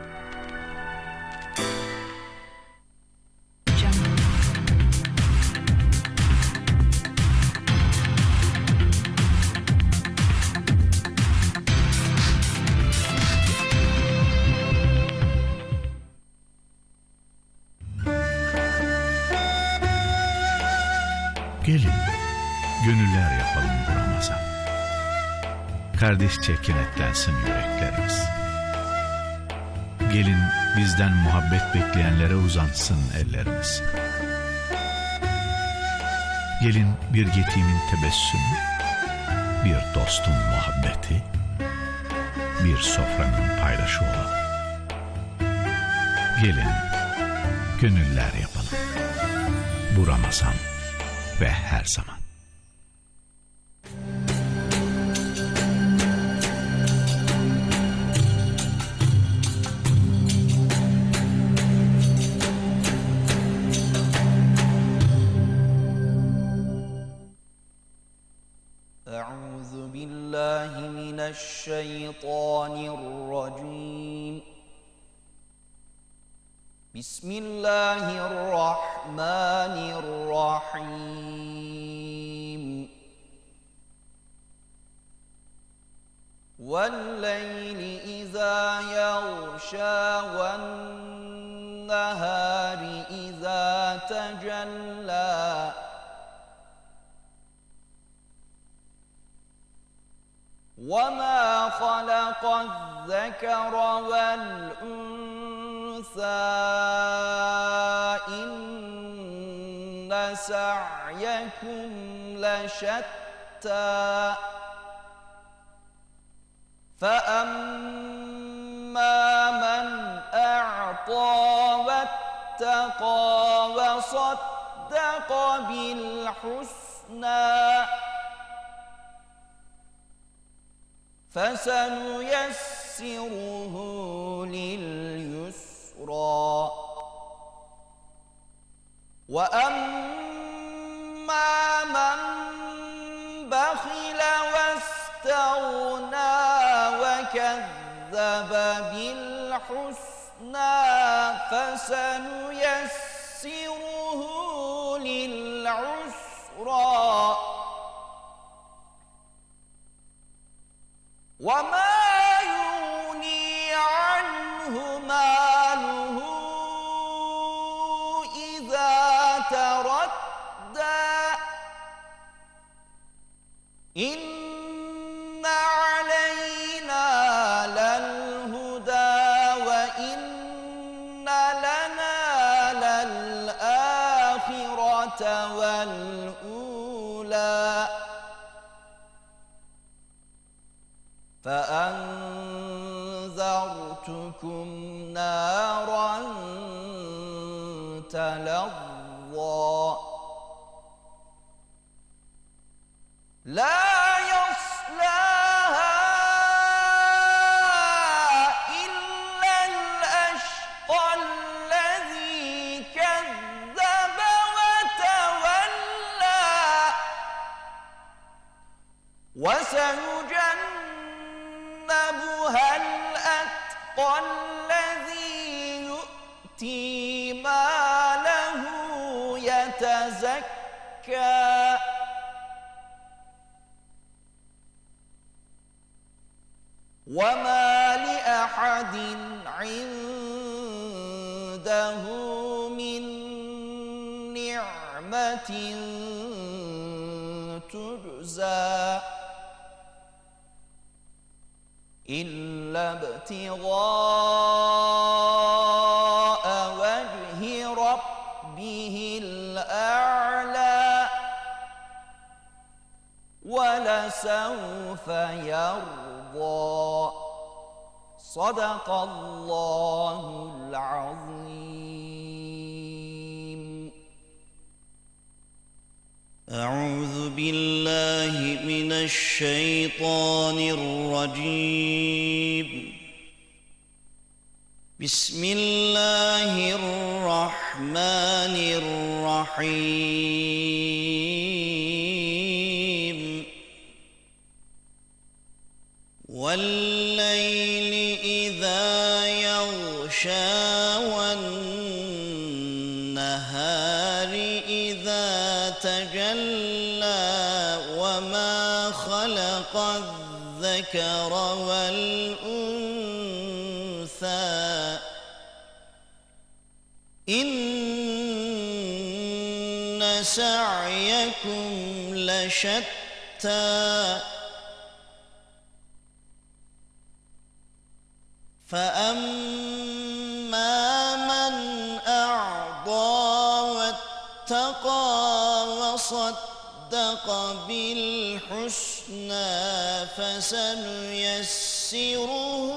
Gelin, gönüller yapalım bu Ramazan. Kardeşçe kenetlensin yüreklerimiz. Gelin, bizden muhabbet bekleyenlere uzansın ellerimiz. Gelin, bir yetimin tebessümü, bir dostun muhabbeti, bir sofranın paydaşı olalım. Gelin, gönüller yapalım bu Ramazan ve her zaman. Euzu billahi mineşşeytanirracim. Bismillahirrahmanirrahim. وَاللَّيْلِ إِذَا يَغْشَى وَالنَّهَارِ إِذَا تَجَلَّى وَمَا خَلَقَ الذَّكَرَ وَالْأُنثَى إِنَّ سَعْيَكُمْ لَشَتَّى فَأَمَّا مَنْ أَعْطَى وَاتَّقَى وَصَدَّقَ بِالْحُسْنَى فَسَنُيَسِّرُهُ لِلْيُسْرَى وَأَمَّا مَنْ بَخِلَ وَاسْتَغْنَى وَكَذَّبَ بِالْحُسْنَى فَسَنُيَسِّرُهُ لِلْعُسْرَى وَمَا يُغْنِي عَنْهُ مَالُهُ إِذَا تَرَدَّى إِنَّ عَلَيْنَا لَلْهُدَى وَإِنَّ لَنَا لَلْآخِرَةَ وَالْأُولَى فأنذرتكم نارا تلظى لا يصلاها إلا الأشقى الذي كذب وتولى وسيجنبها الأتقى الذي يؤتي ماله يتزكى وما لأحد عنده تجزى إلا ابتغاء وجه ربه الأعلى ولسوف يرضى صدق الله العظيم. أعوذ بالله من الشيطان الرجيم. بسم الله الرحمن الرحيم. والليل إذا يغشى والنهار إذا تجلى وما خلق الذكر والأنثى إن سعيكم لشتى فأما من أعطى واتقى وصدق بالحسنى فسنيسره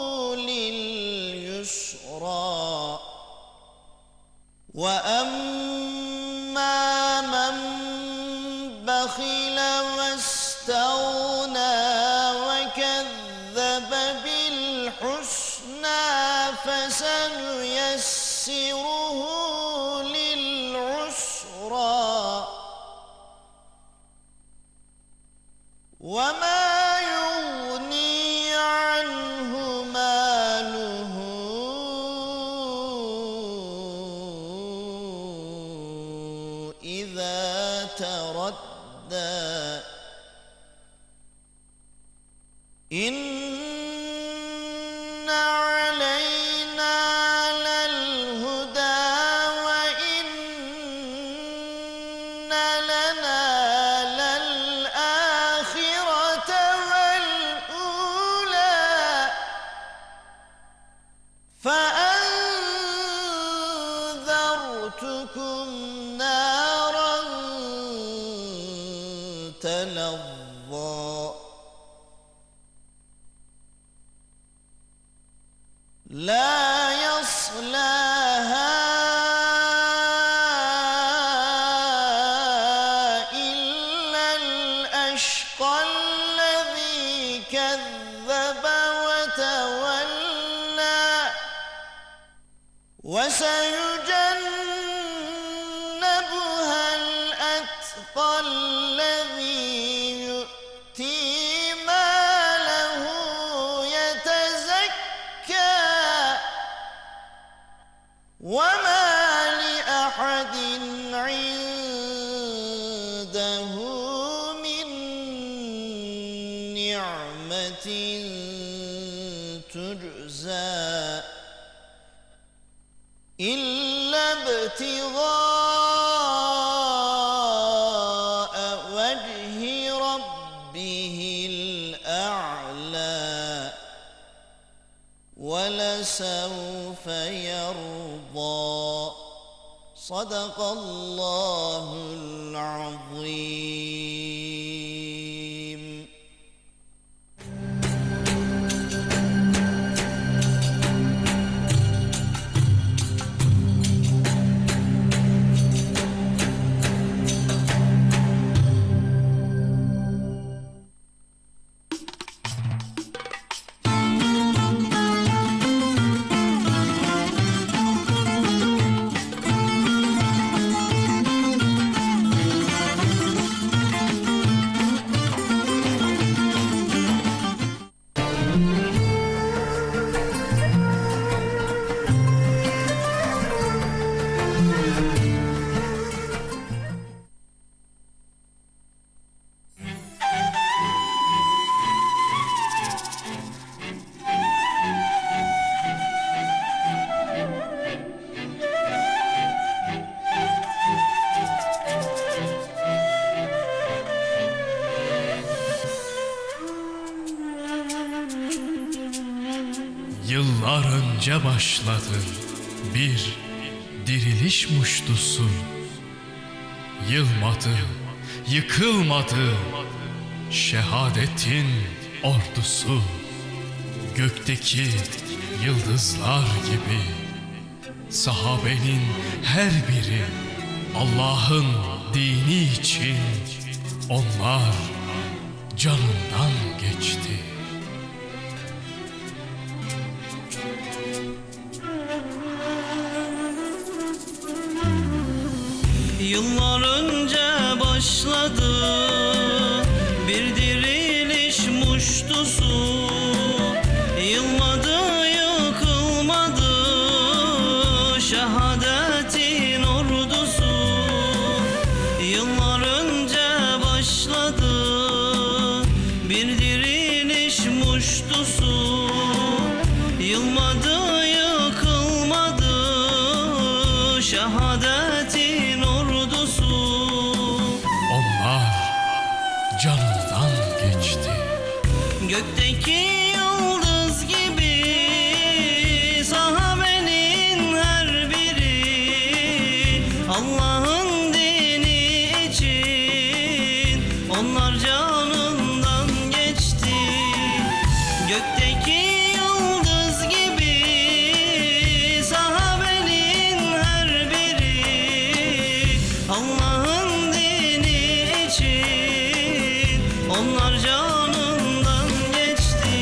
لليسرى وأما من بخل واستغنى وكذب بالحسنى فسنيسره للعسرى وما يغني عنه ماله إذا تردى إن علينا للهدى وإن لنا للآخرة والأولى فأنذرتكم نارا تلظى لا يصلاها إلا الأشقى الذي كذب وتولى وسيجنبها الأتقى الذي يؤتي ماله يتزكى وما لأحد عنده من نعمة تجزى إلا ابتغاء وجه ربه الأعلى ولسوف يرضى صدق الله العظيم. Yıllar önce başladı bir diriliş muştusu. Yılmadı, yıkılmadı şehadetin ordusu. Gökteki yıldızlar gibi sahabenin her biri Allah'ın dini için onlar canından geçti. Yıllar önce başladı bir diriliş muştusu. Yılmadı, yıkılmadı şehadetin ordusu. Yıllar önce başladı bir diriliş muştusu. Yılmadı, yıkılmadı şehadetin ordusu. Onlar canından geçti. Gökteki yıldız gibi sahabenin her biri Allah'ın dini için onlar canından geçti. Gökteki yıldız gibi sahabenin her biri Allah'ın dini için onlar canından geçti.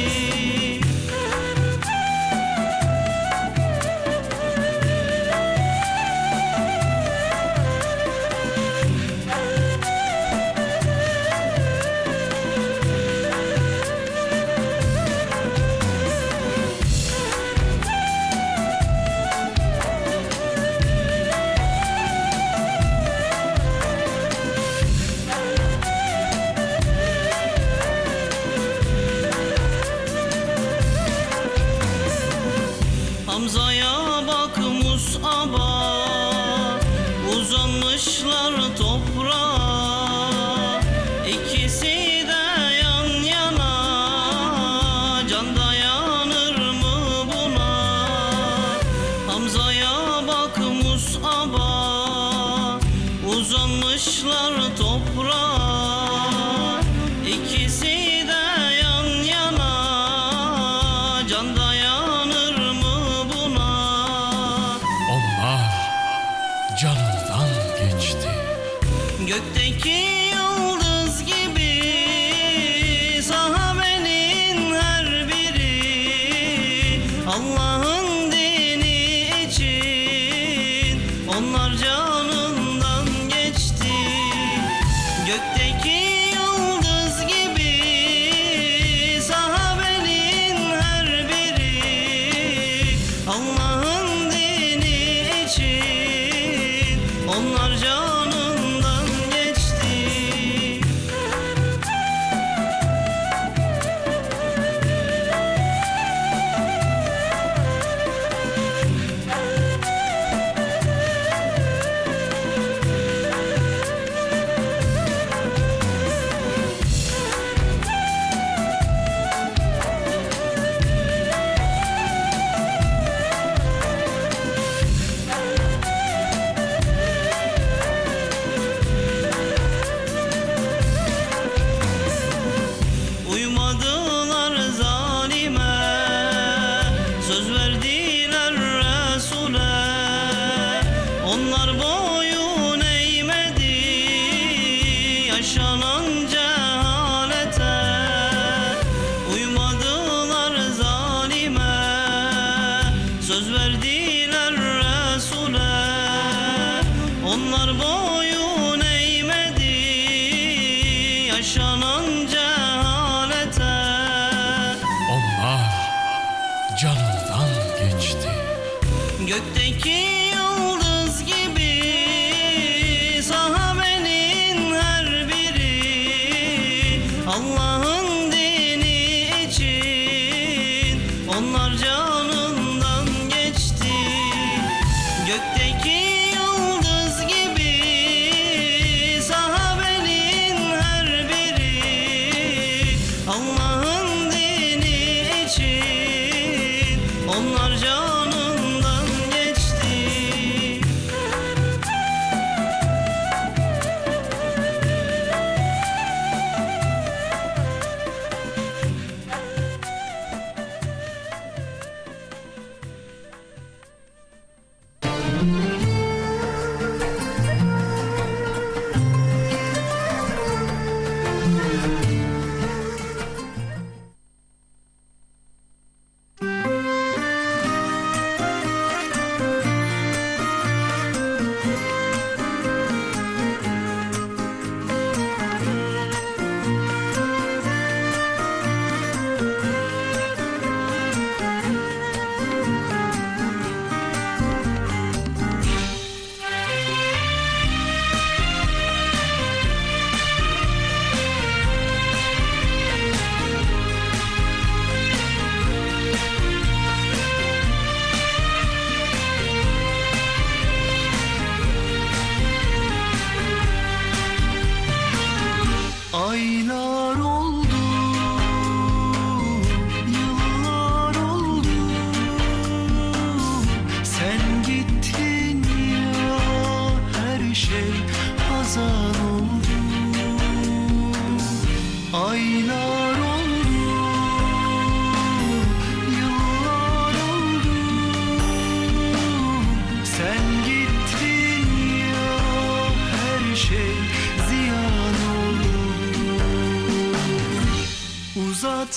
Hamza'ya bak Mus'ab'a uzanmışlar toprağa. İkisi de yan yana can dayanır mı buna? Hamza'ya bak Mus'ab'a uzanmışlar toprağa. İkisi de yan yana can dayanır mı buna? Onlar canından geçti. Gökteki yıldız gibi sahabenin her biri Allah'ın dini için onlar canından geçti. Gökteki yıldız gibi sahabenin her biri Allah'ın dini için onlar canından geçti. Uymadılar zalime, söz verdiler Resul'e. Onlar boyun eğmedi yaşanan cehalete. Uymadılar zalime, söz verdiler Resul'e. Onlar boyun eğmedi yaşanan cehalete. Onlar canından geçti. Gökteki yıldız gibi sahabenin her biri Allah'ın dini için onlar canından geçti. Gökteki yıldız gibi sahabenin her biri Allah'ın dini için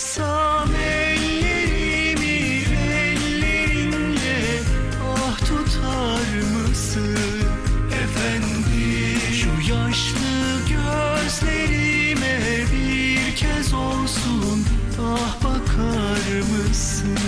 tutsam ellerimi ellerinle, ah tutar mısın efendim? Şu yaşlı gözlerime bir kez olsun ah bakar mısın?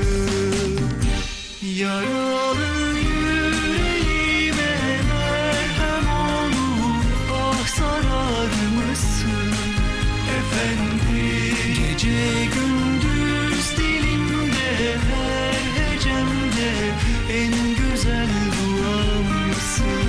Yaralı yüreğime merhem olup ah sarar mısın efendim? Gece gündüz dilimde her hecemde en güzel duamsın.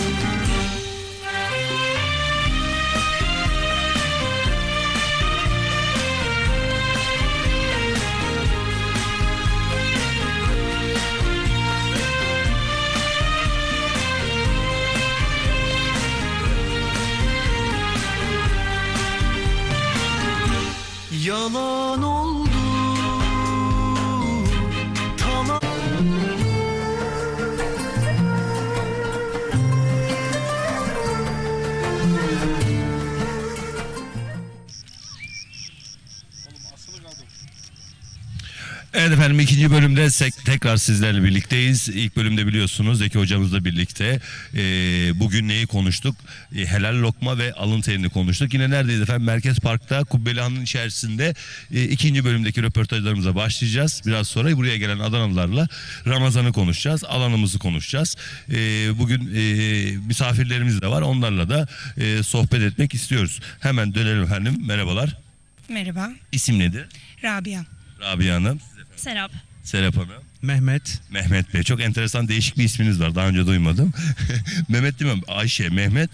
Yalan oldu tamam. Evet efendim, ikinci bölümde tekrar sizlerle birlikteyiz. İlk bölümde biliyorsunuz Zeki hocamızla birlikte bugün neyi konuştuk? Helal lokma ve alın terini konuştuk. Yine neredeyiz efendim? Merkez Park'ta Kubbelihan'ın içerisinde ikinci bölümdeki röportajlarımıza başlayacağız. Biraz sonra buraya gelen Adanalılarla Ramazan'ı konuşacağız. Alanımızı konuşacağız. Bugün misafirlerimiz de var. Onlarla da sohbet etmek istiyoruz. Hemen dönelim efendim. Merhabalar. Merhaba. İsim nedir? Rabia. Rabia Hanım. Serap. Serap Hanım. Mehmet. Mehmet Bey. Çok enteresan, değişik bir isminiz var. Daha önce duymadım. Mehmet değil mi? Ayşe, Mehmet,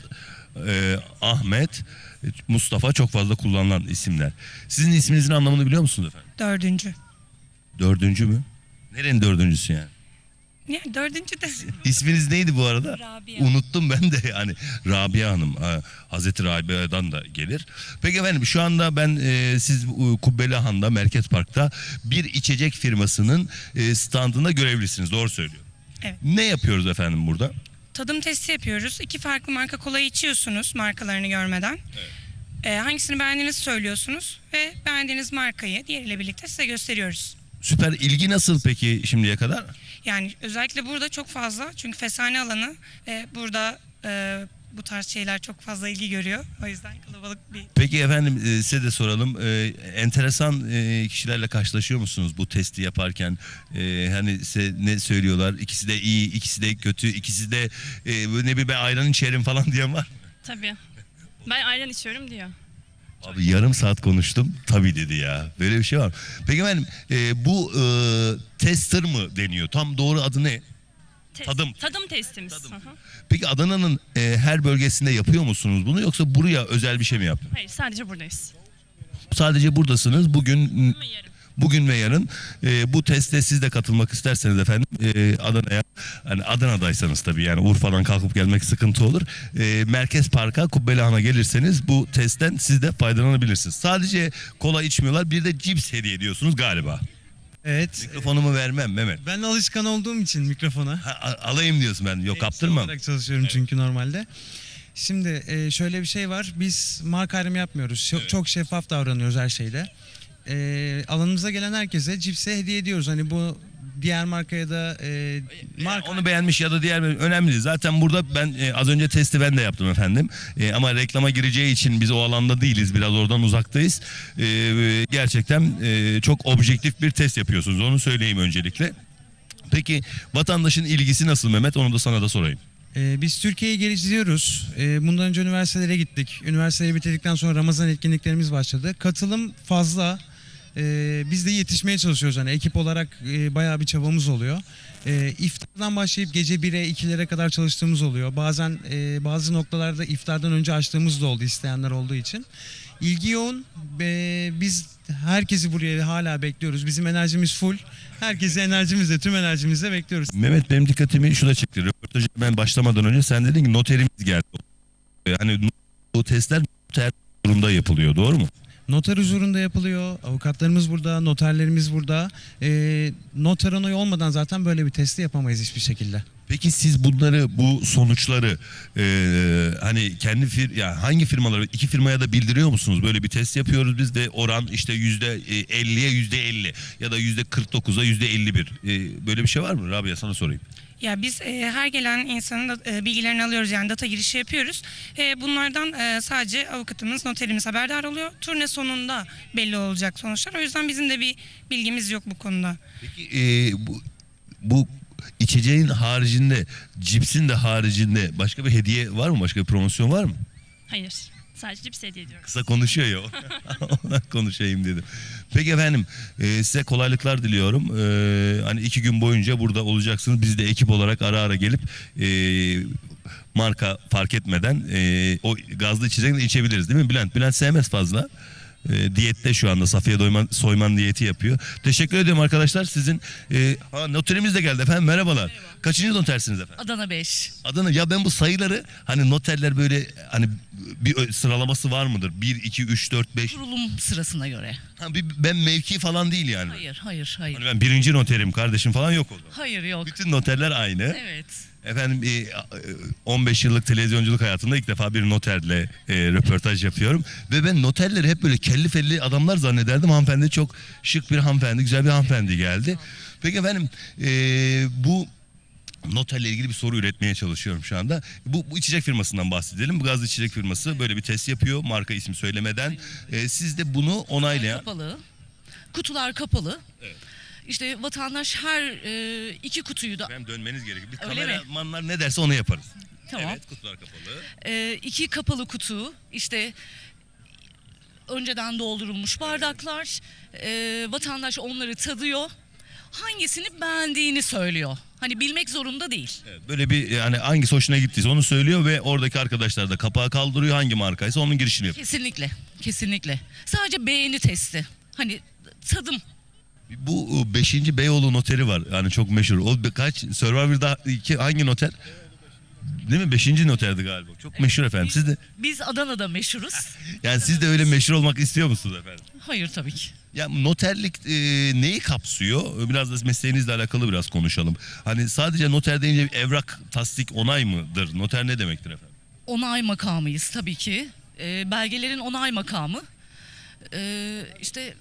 Ahmet, Mustafa çok fazla kullanılan isimler. Sizin isminizin anlamını biliyor musunuz efendim? Dördüncü. Dördüncü mü? Nerenin dördüncüsü yani? Yani dördüncü de. İsminiz neydi bu arada? Rabia. Unuttum ben de yani. Rabia Hanım. Hazreti Rabia'dan da gelir. Peki efendim, şu anda ben siz Kubbelihan'da, Merkez Park'ta bir içecek firmasının standında görevlisiniz. Doğru söylüyorum. Evet. Ne yapıyoruz efendim burada? Tadım testi yapıyoruz. 2 farklı marka kolayı içiyorsunuz markalarını görmeden. Evet. Hangisini beğendiğinizi söylüyorsunuz ve beğendiğiniz markayı diğeriyle birlikte size gösteriyoruz. Süper. İlgi nasıl peki şimdiye kadar? Yani özellikle burada çok fazla, çünkü fesane alanı ve burada bu tarz şeyler çok fazla ilgi görüyor. O yüzden kalabalık bir... Peki efendim, size de soralım. Enteresan kişilerle karşılaşıyor musunuz bu testi yaparken? Hani size ne söylüyorlar? İkisi de iyi, ikisi de kötü, ikisi de ne bileyim ben ayran içerim falan diyen var. Tabii. Ben ayran içiyorum diyor. Abi yarım saat konuştum. Tabii dedi ya. Böyle bir şey var. Peki efendim, bu tester mı deniyor? Tam doğru adı ne? Tadım testimiz. Peki Adana'nın her bölgesinde yapıyor musunuz bunu, yoksa buraya özel bir şey mi yaptın? Hayır, sadece buradayız. Sadece buradasınız. Bugün ve yarın bu teste siz de katılmak isterseniz efendim Adana'ya, hani Adana'daysanız tabii, yani Urfa'dan kalkıp gelmek sıkıntı olur. Merkez Park'a, Kubbelihan'a gelirseniz bu testten siz de faydalanabilirsiniz. Sadece kola içmiyorlar, bir de cips hediye ediyorsunuz galiba. Evet. Mikrofonumu vermem Mehmet. Ben alışkan olduğum için mikrofona. Alayım diyorsun ben. Yok, kaptırmam. Olarak çalışıyorum çünkü normalde. Şimdi şöyle bir şey var. Biz marka ayrımı yapmıyoruz. Çok şeffaf davranıyoruz her şeyde. Alanımıza gelen herkese cipse hediye ediyoruz. Hani bu diğer markaya da marka... Onu beğenmiş ya da diğer, önemli değil. Zaten burada ben az önce testi ben de yaptım efendim. Ama reklama gireceği için biz o alanda değiliz. Biraz oradan uzaktayız. Gerçekten çok objektif bir test yapıyorsunuz. Onu söyleyeyim öncelikle. Peki vatandaşın ilgisi nasıl Mehmet? Onu da sana da sorayım. Biz Türkiye'yi geziyoruz. Bundan önce üniversitelere gittik. Üniversiteyi bitirdikten sonra Ramazan etkinliklerimiz başladı. Katılım fazla. Biz de yetişmeye çalışıyoruz. Hani ekip olarak bayağı bir çabamız oluyor. İftardan başlayıp gece 1'e 2'lere kadar çalıştığımız oluyor. Bazen bazı noktalarda iftardan önce açtığımız da oldu, isteyenler olduğu için. İlgi yoğun. Biz herkesi buraya hala bekliyoruz. Bizim enerjimiz full. Herkesi enerjimizle, tüm enerjimizle bekliyoruz. Mehmet, benim dikkatimi şuna çekti. Röportajı ben başlamadan önce sen dedin ki noterimiz geldi. Hani bu testler noter durumda yapılıyor, doğru mu? Noter huzurunda yapılıyor. Avukatlarımız burada, noterlerimiz burada. Noter onayı olmadan zaten böyle bir testi yapamayız hiçbir şekilde. Peki siz bunları, bu sonuçları hani kendi ya hangi firmalara, iki firmaya da bildiriyor musunuz? Böyle bir test yapıyoruz biz de oran işte %50'ye %50 ya da %49'a %51. Böyle bir şey var mı? Rabia sana sorayım. Ya biz her gelen insanın da, bilgilerini alıyoruz, yani data girişi yapıyoruz. Bunlardan sadece avukatımız, noterimiz haberdar oluyor. Turne sonunda belli olacak sonuçlar. O yüzden bizim de bir bilgimiz yok bu konuda. Peki bu içeceğin haricinde, cipsin de haricinde başka bir hediye var mı? Başka bir promosyon var mı? Hayır. Sadece cips hediye ediyoruz. Kısa konuşuyor ya. Ona konuşayım dedim. Peki efendim, size kolaylıklar diliyorum. Hani 2 gün boyunca burada olacaksınız. Biz de ekip olarak ara ara gelip marka fark etmeden o gazlı içecekleri içebiliriz değil mi Bülent? Bülent sevmez fazla. Diyette şu anda, Safiye Soyman diyeti yapıyor. Teşekkür ediyorum arkadaşlar. Sizin noterimiz de geldi efendim. Merhabalar. Kaçıncı notersiniz efendim? Adana 5. Adana, ya ben bu sayıları hani noterler böyle hani bir sıralaması var mıdır? 1, 2, 3, 4, 5. Kurulum sırasına göre. Ben mevki falan değil yani. Hayır. Hani ben 1. noterim, kardeşim falan yok o zaman. Hayır, yok. Bütün noterler aynı. Evet. Efendim 15 yıllık televizyonculuk hayatımda ilk defa bir noterle röportaj yapıyorum. Ve ben noterleri hep böyle kelli felli adamlar zannederdim. Hanımefendi çok şık bir hanımefendi, güzel bir hanımefendi geldi. Peki efendim bu noterle ilgili bir soru üretmeye çalışıyorum şu anda. Bu içecek firmasından bahsedelim. Bu gazlı içecek firması böyle bir test yapıyor, marka ismi söylemeden. Siz de bunu onaylayan... Kapalı. Kutular kapalı. Evet. İşte vatandaş her 2 kutuyu da... Efendim dönmeniz gerekiyor. Biz Öyle kameramanlar ne derse onu yaparız. Tamam. Evet, kutular kapalı. 2 kapalı kutu, işte önceden doldurulmuş bardaklar. Vatandaş onları tadıyor. Hangisini beğendiğini söylüyor. Hani bilmek zorunda değil. Evet, böyle bir yani hangisi hoşuna gittiyse onu söylüyor ve oradaki arkadaşlar da kapağı kaldırıyor, hangi markaysa onun girişini yapıyor. Kesinlikle. Sadece beğeni testi. Hani tadım. Bu 5. Beyoğlu noteri var. Yani çok meşhur. O kaç Survivor'da hangi noter? Değil mi? 5. noterdi galiba. Çok meşhur efendim. Siz de Biz Adana'da meşhuruz. yani siz de öyle meşhur olmak istiyor musunuz efendim? Hayır, tabii ki. Ya noterlik neyi kapsıyor? Biraz da mesleğinizle alakalı biraz konuşalım. Hani sadece noter deyince evrak, tasdik, onay mıdır? Noter ne demektir efendim? Onay makamıyız tabii ki. Belgelerin onay makamı. İşte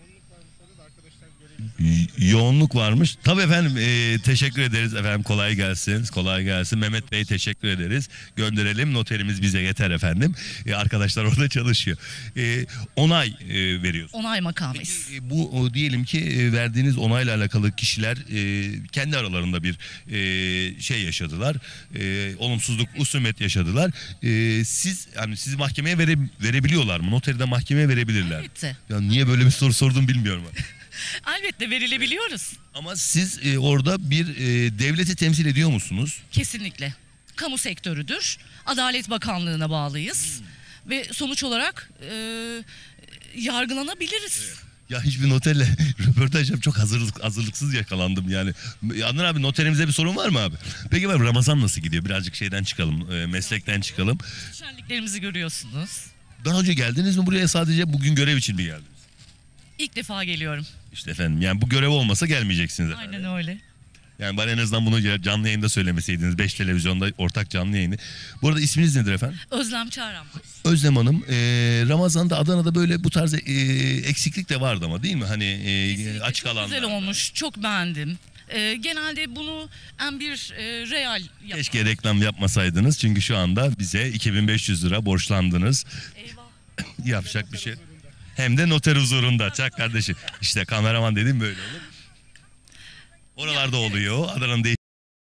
yoğunluk varmış. Tabii efendim teşekkür ederiz efendim, kolay gelsin. Kolay gelsin. Mehmet Bey teşekkür ederiz. Gönderelim, noterimiz bize yeter efendim. Arkadaşlar orada çalışıyor. Onay veriyoruz. Onay makamıyız. Bu diyelim ki verdiğiniz onayla alakalı kişiler kendi aralarında bir şey yaşadılar. Olumsuzluk, husumet yaşadılar. Siz yani sizi mahkemeye verebiliyorlar mı? Noteri de mahkemeye verebilirler. Elbette. Ya niye böyle bir soru sordum bilmiyorum. Elbette verilebiliyoruz. Ama siz orada bir devleti temsil ediyor musunuz? Kesinlikle. Kamu sektörüdür. Adalet Bakanlığı'na bağlıyız. Ve sonuç olarak yargılanabiliriz. Evet. Ya hiçbir noterle röportaj yap, çok hazırlıksız yakalandım yani. Adnan abi, noterimize bir sorun var mı abi? Peki ben Ramazan nasıl gidiyor? Birazcık şeyden çıkalım, meslekten çıkalım. Şenliklerimizi görüyorsunuz. Daha önce geldiniz mi buraya, sadece bugün görev için mi geldiniz? İlk defa geliyorum. İşte efendim, yani bu görev olmasa gelmeyeceksiniz efendim. Aynen öyle. Yani bana en azından bunu canlı yayında söylemeseydiniz. 5 televizyonda ortak canlı yayını. Bu arada isminiz nedir efendim? Özlem Çağran. Özlem Hanım, Ramazan'da Adana'da böyle bu tarz eksiklik de vardı ama değil mi? Hani açık alanlar. Güzel olmuş. Çok beğendim. Genelde bunu M1 Real yapar. Keşke reklam yapmasaydınız. Çünkü şu anda bize 2500 lira borçlandınız. Eyvah. Yapacak bir şey. Hem de noter huzurunda. Çak kardeşim. İşte kameraman dediğim böyle olur. Oralarda oluyor. Adana'nın değişik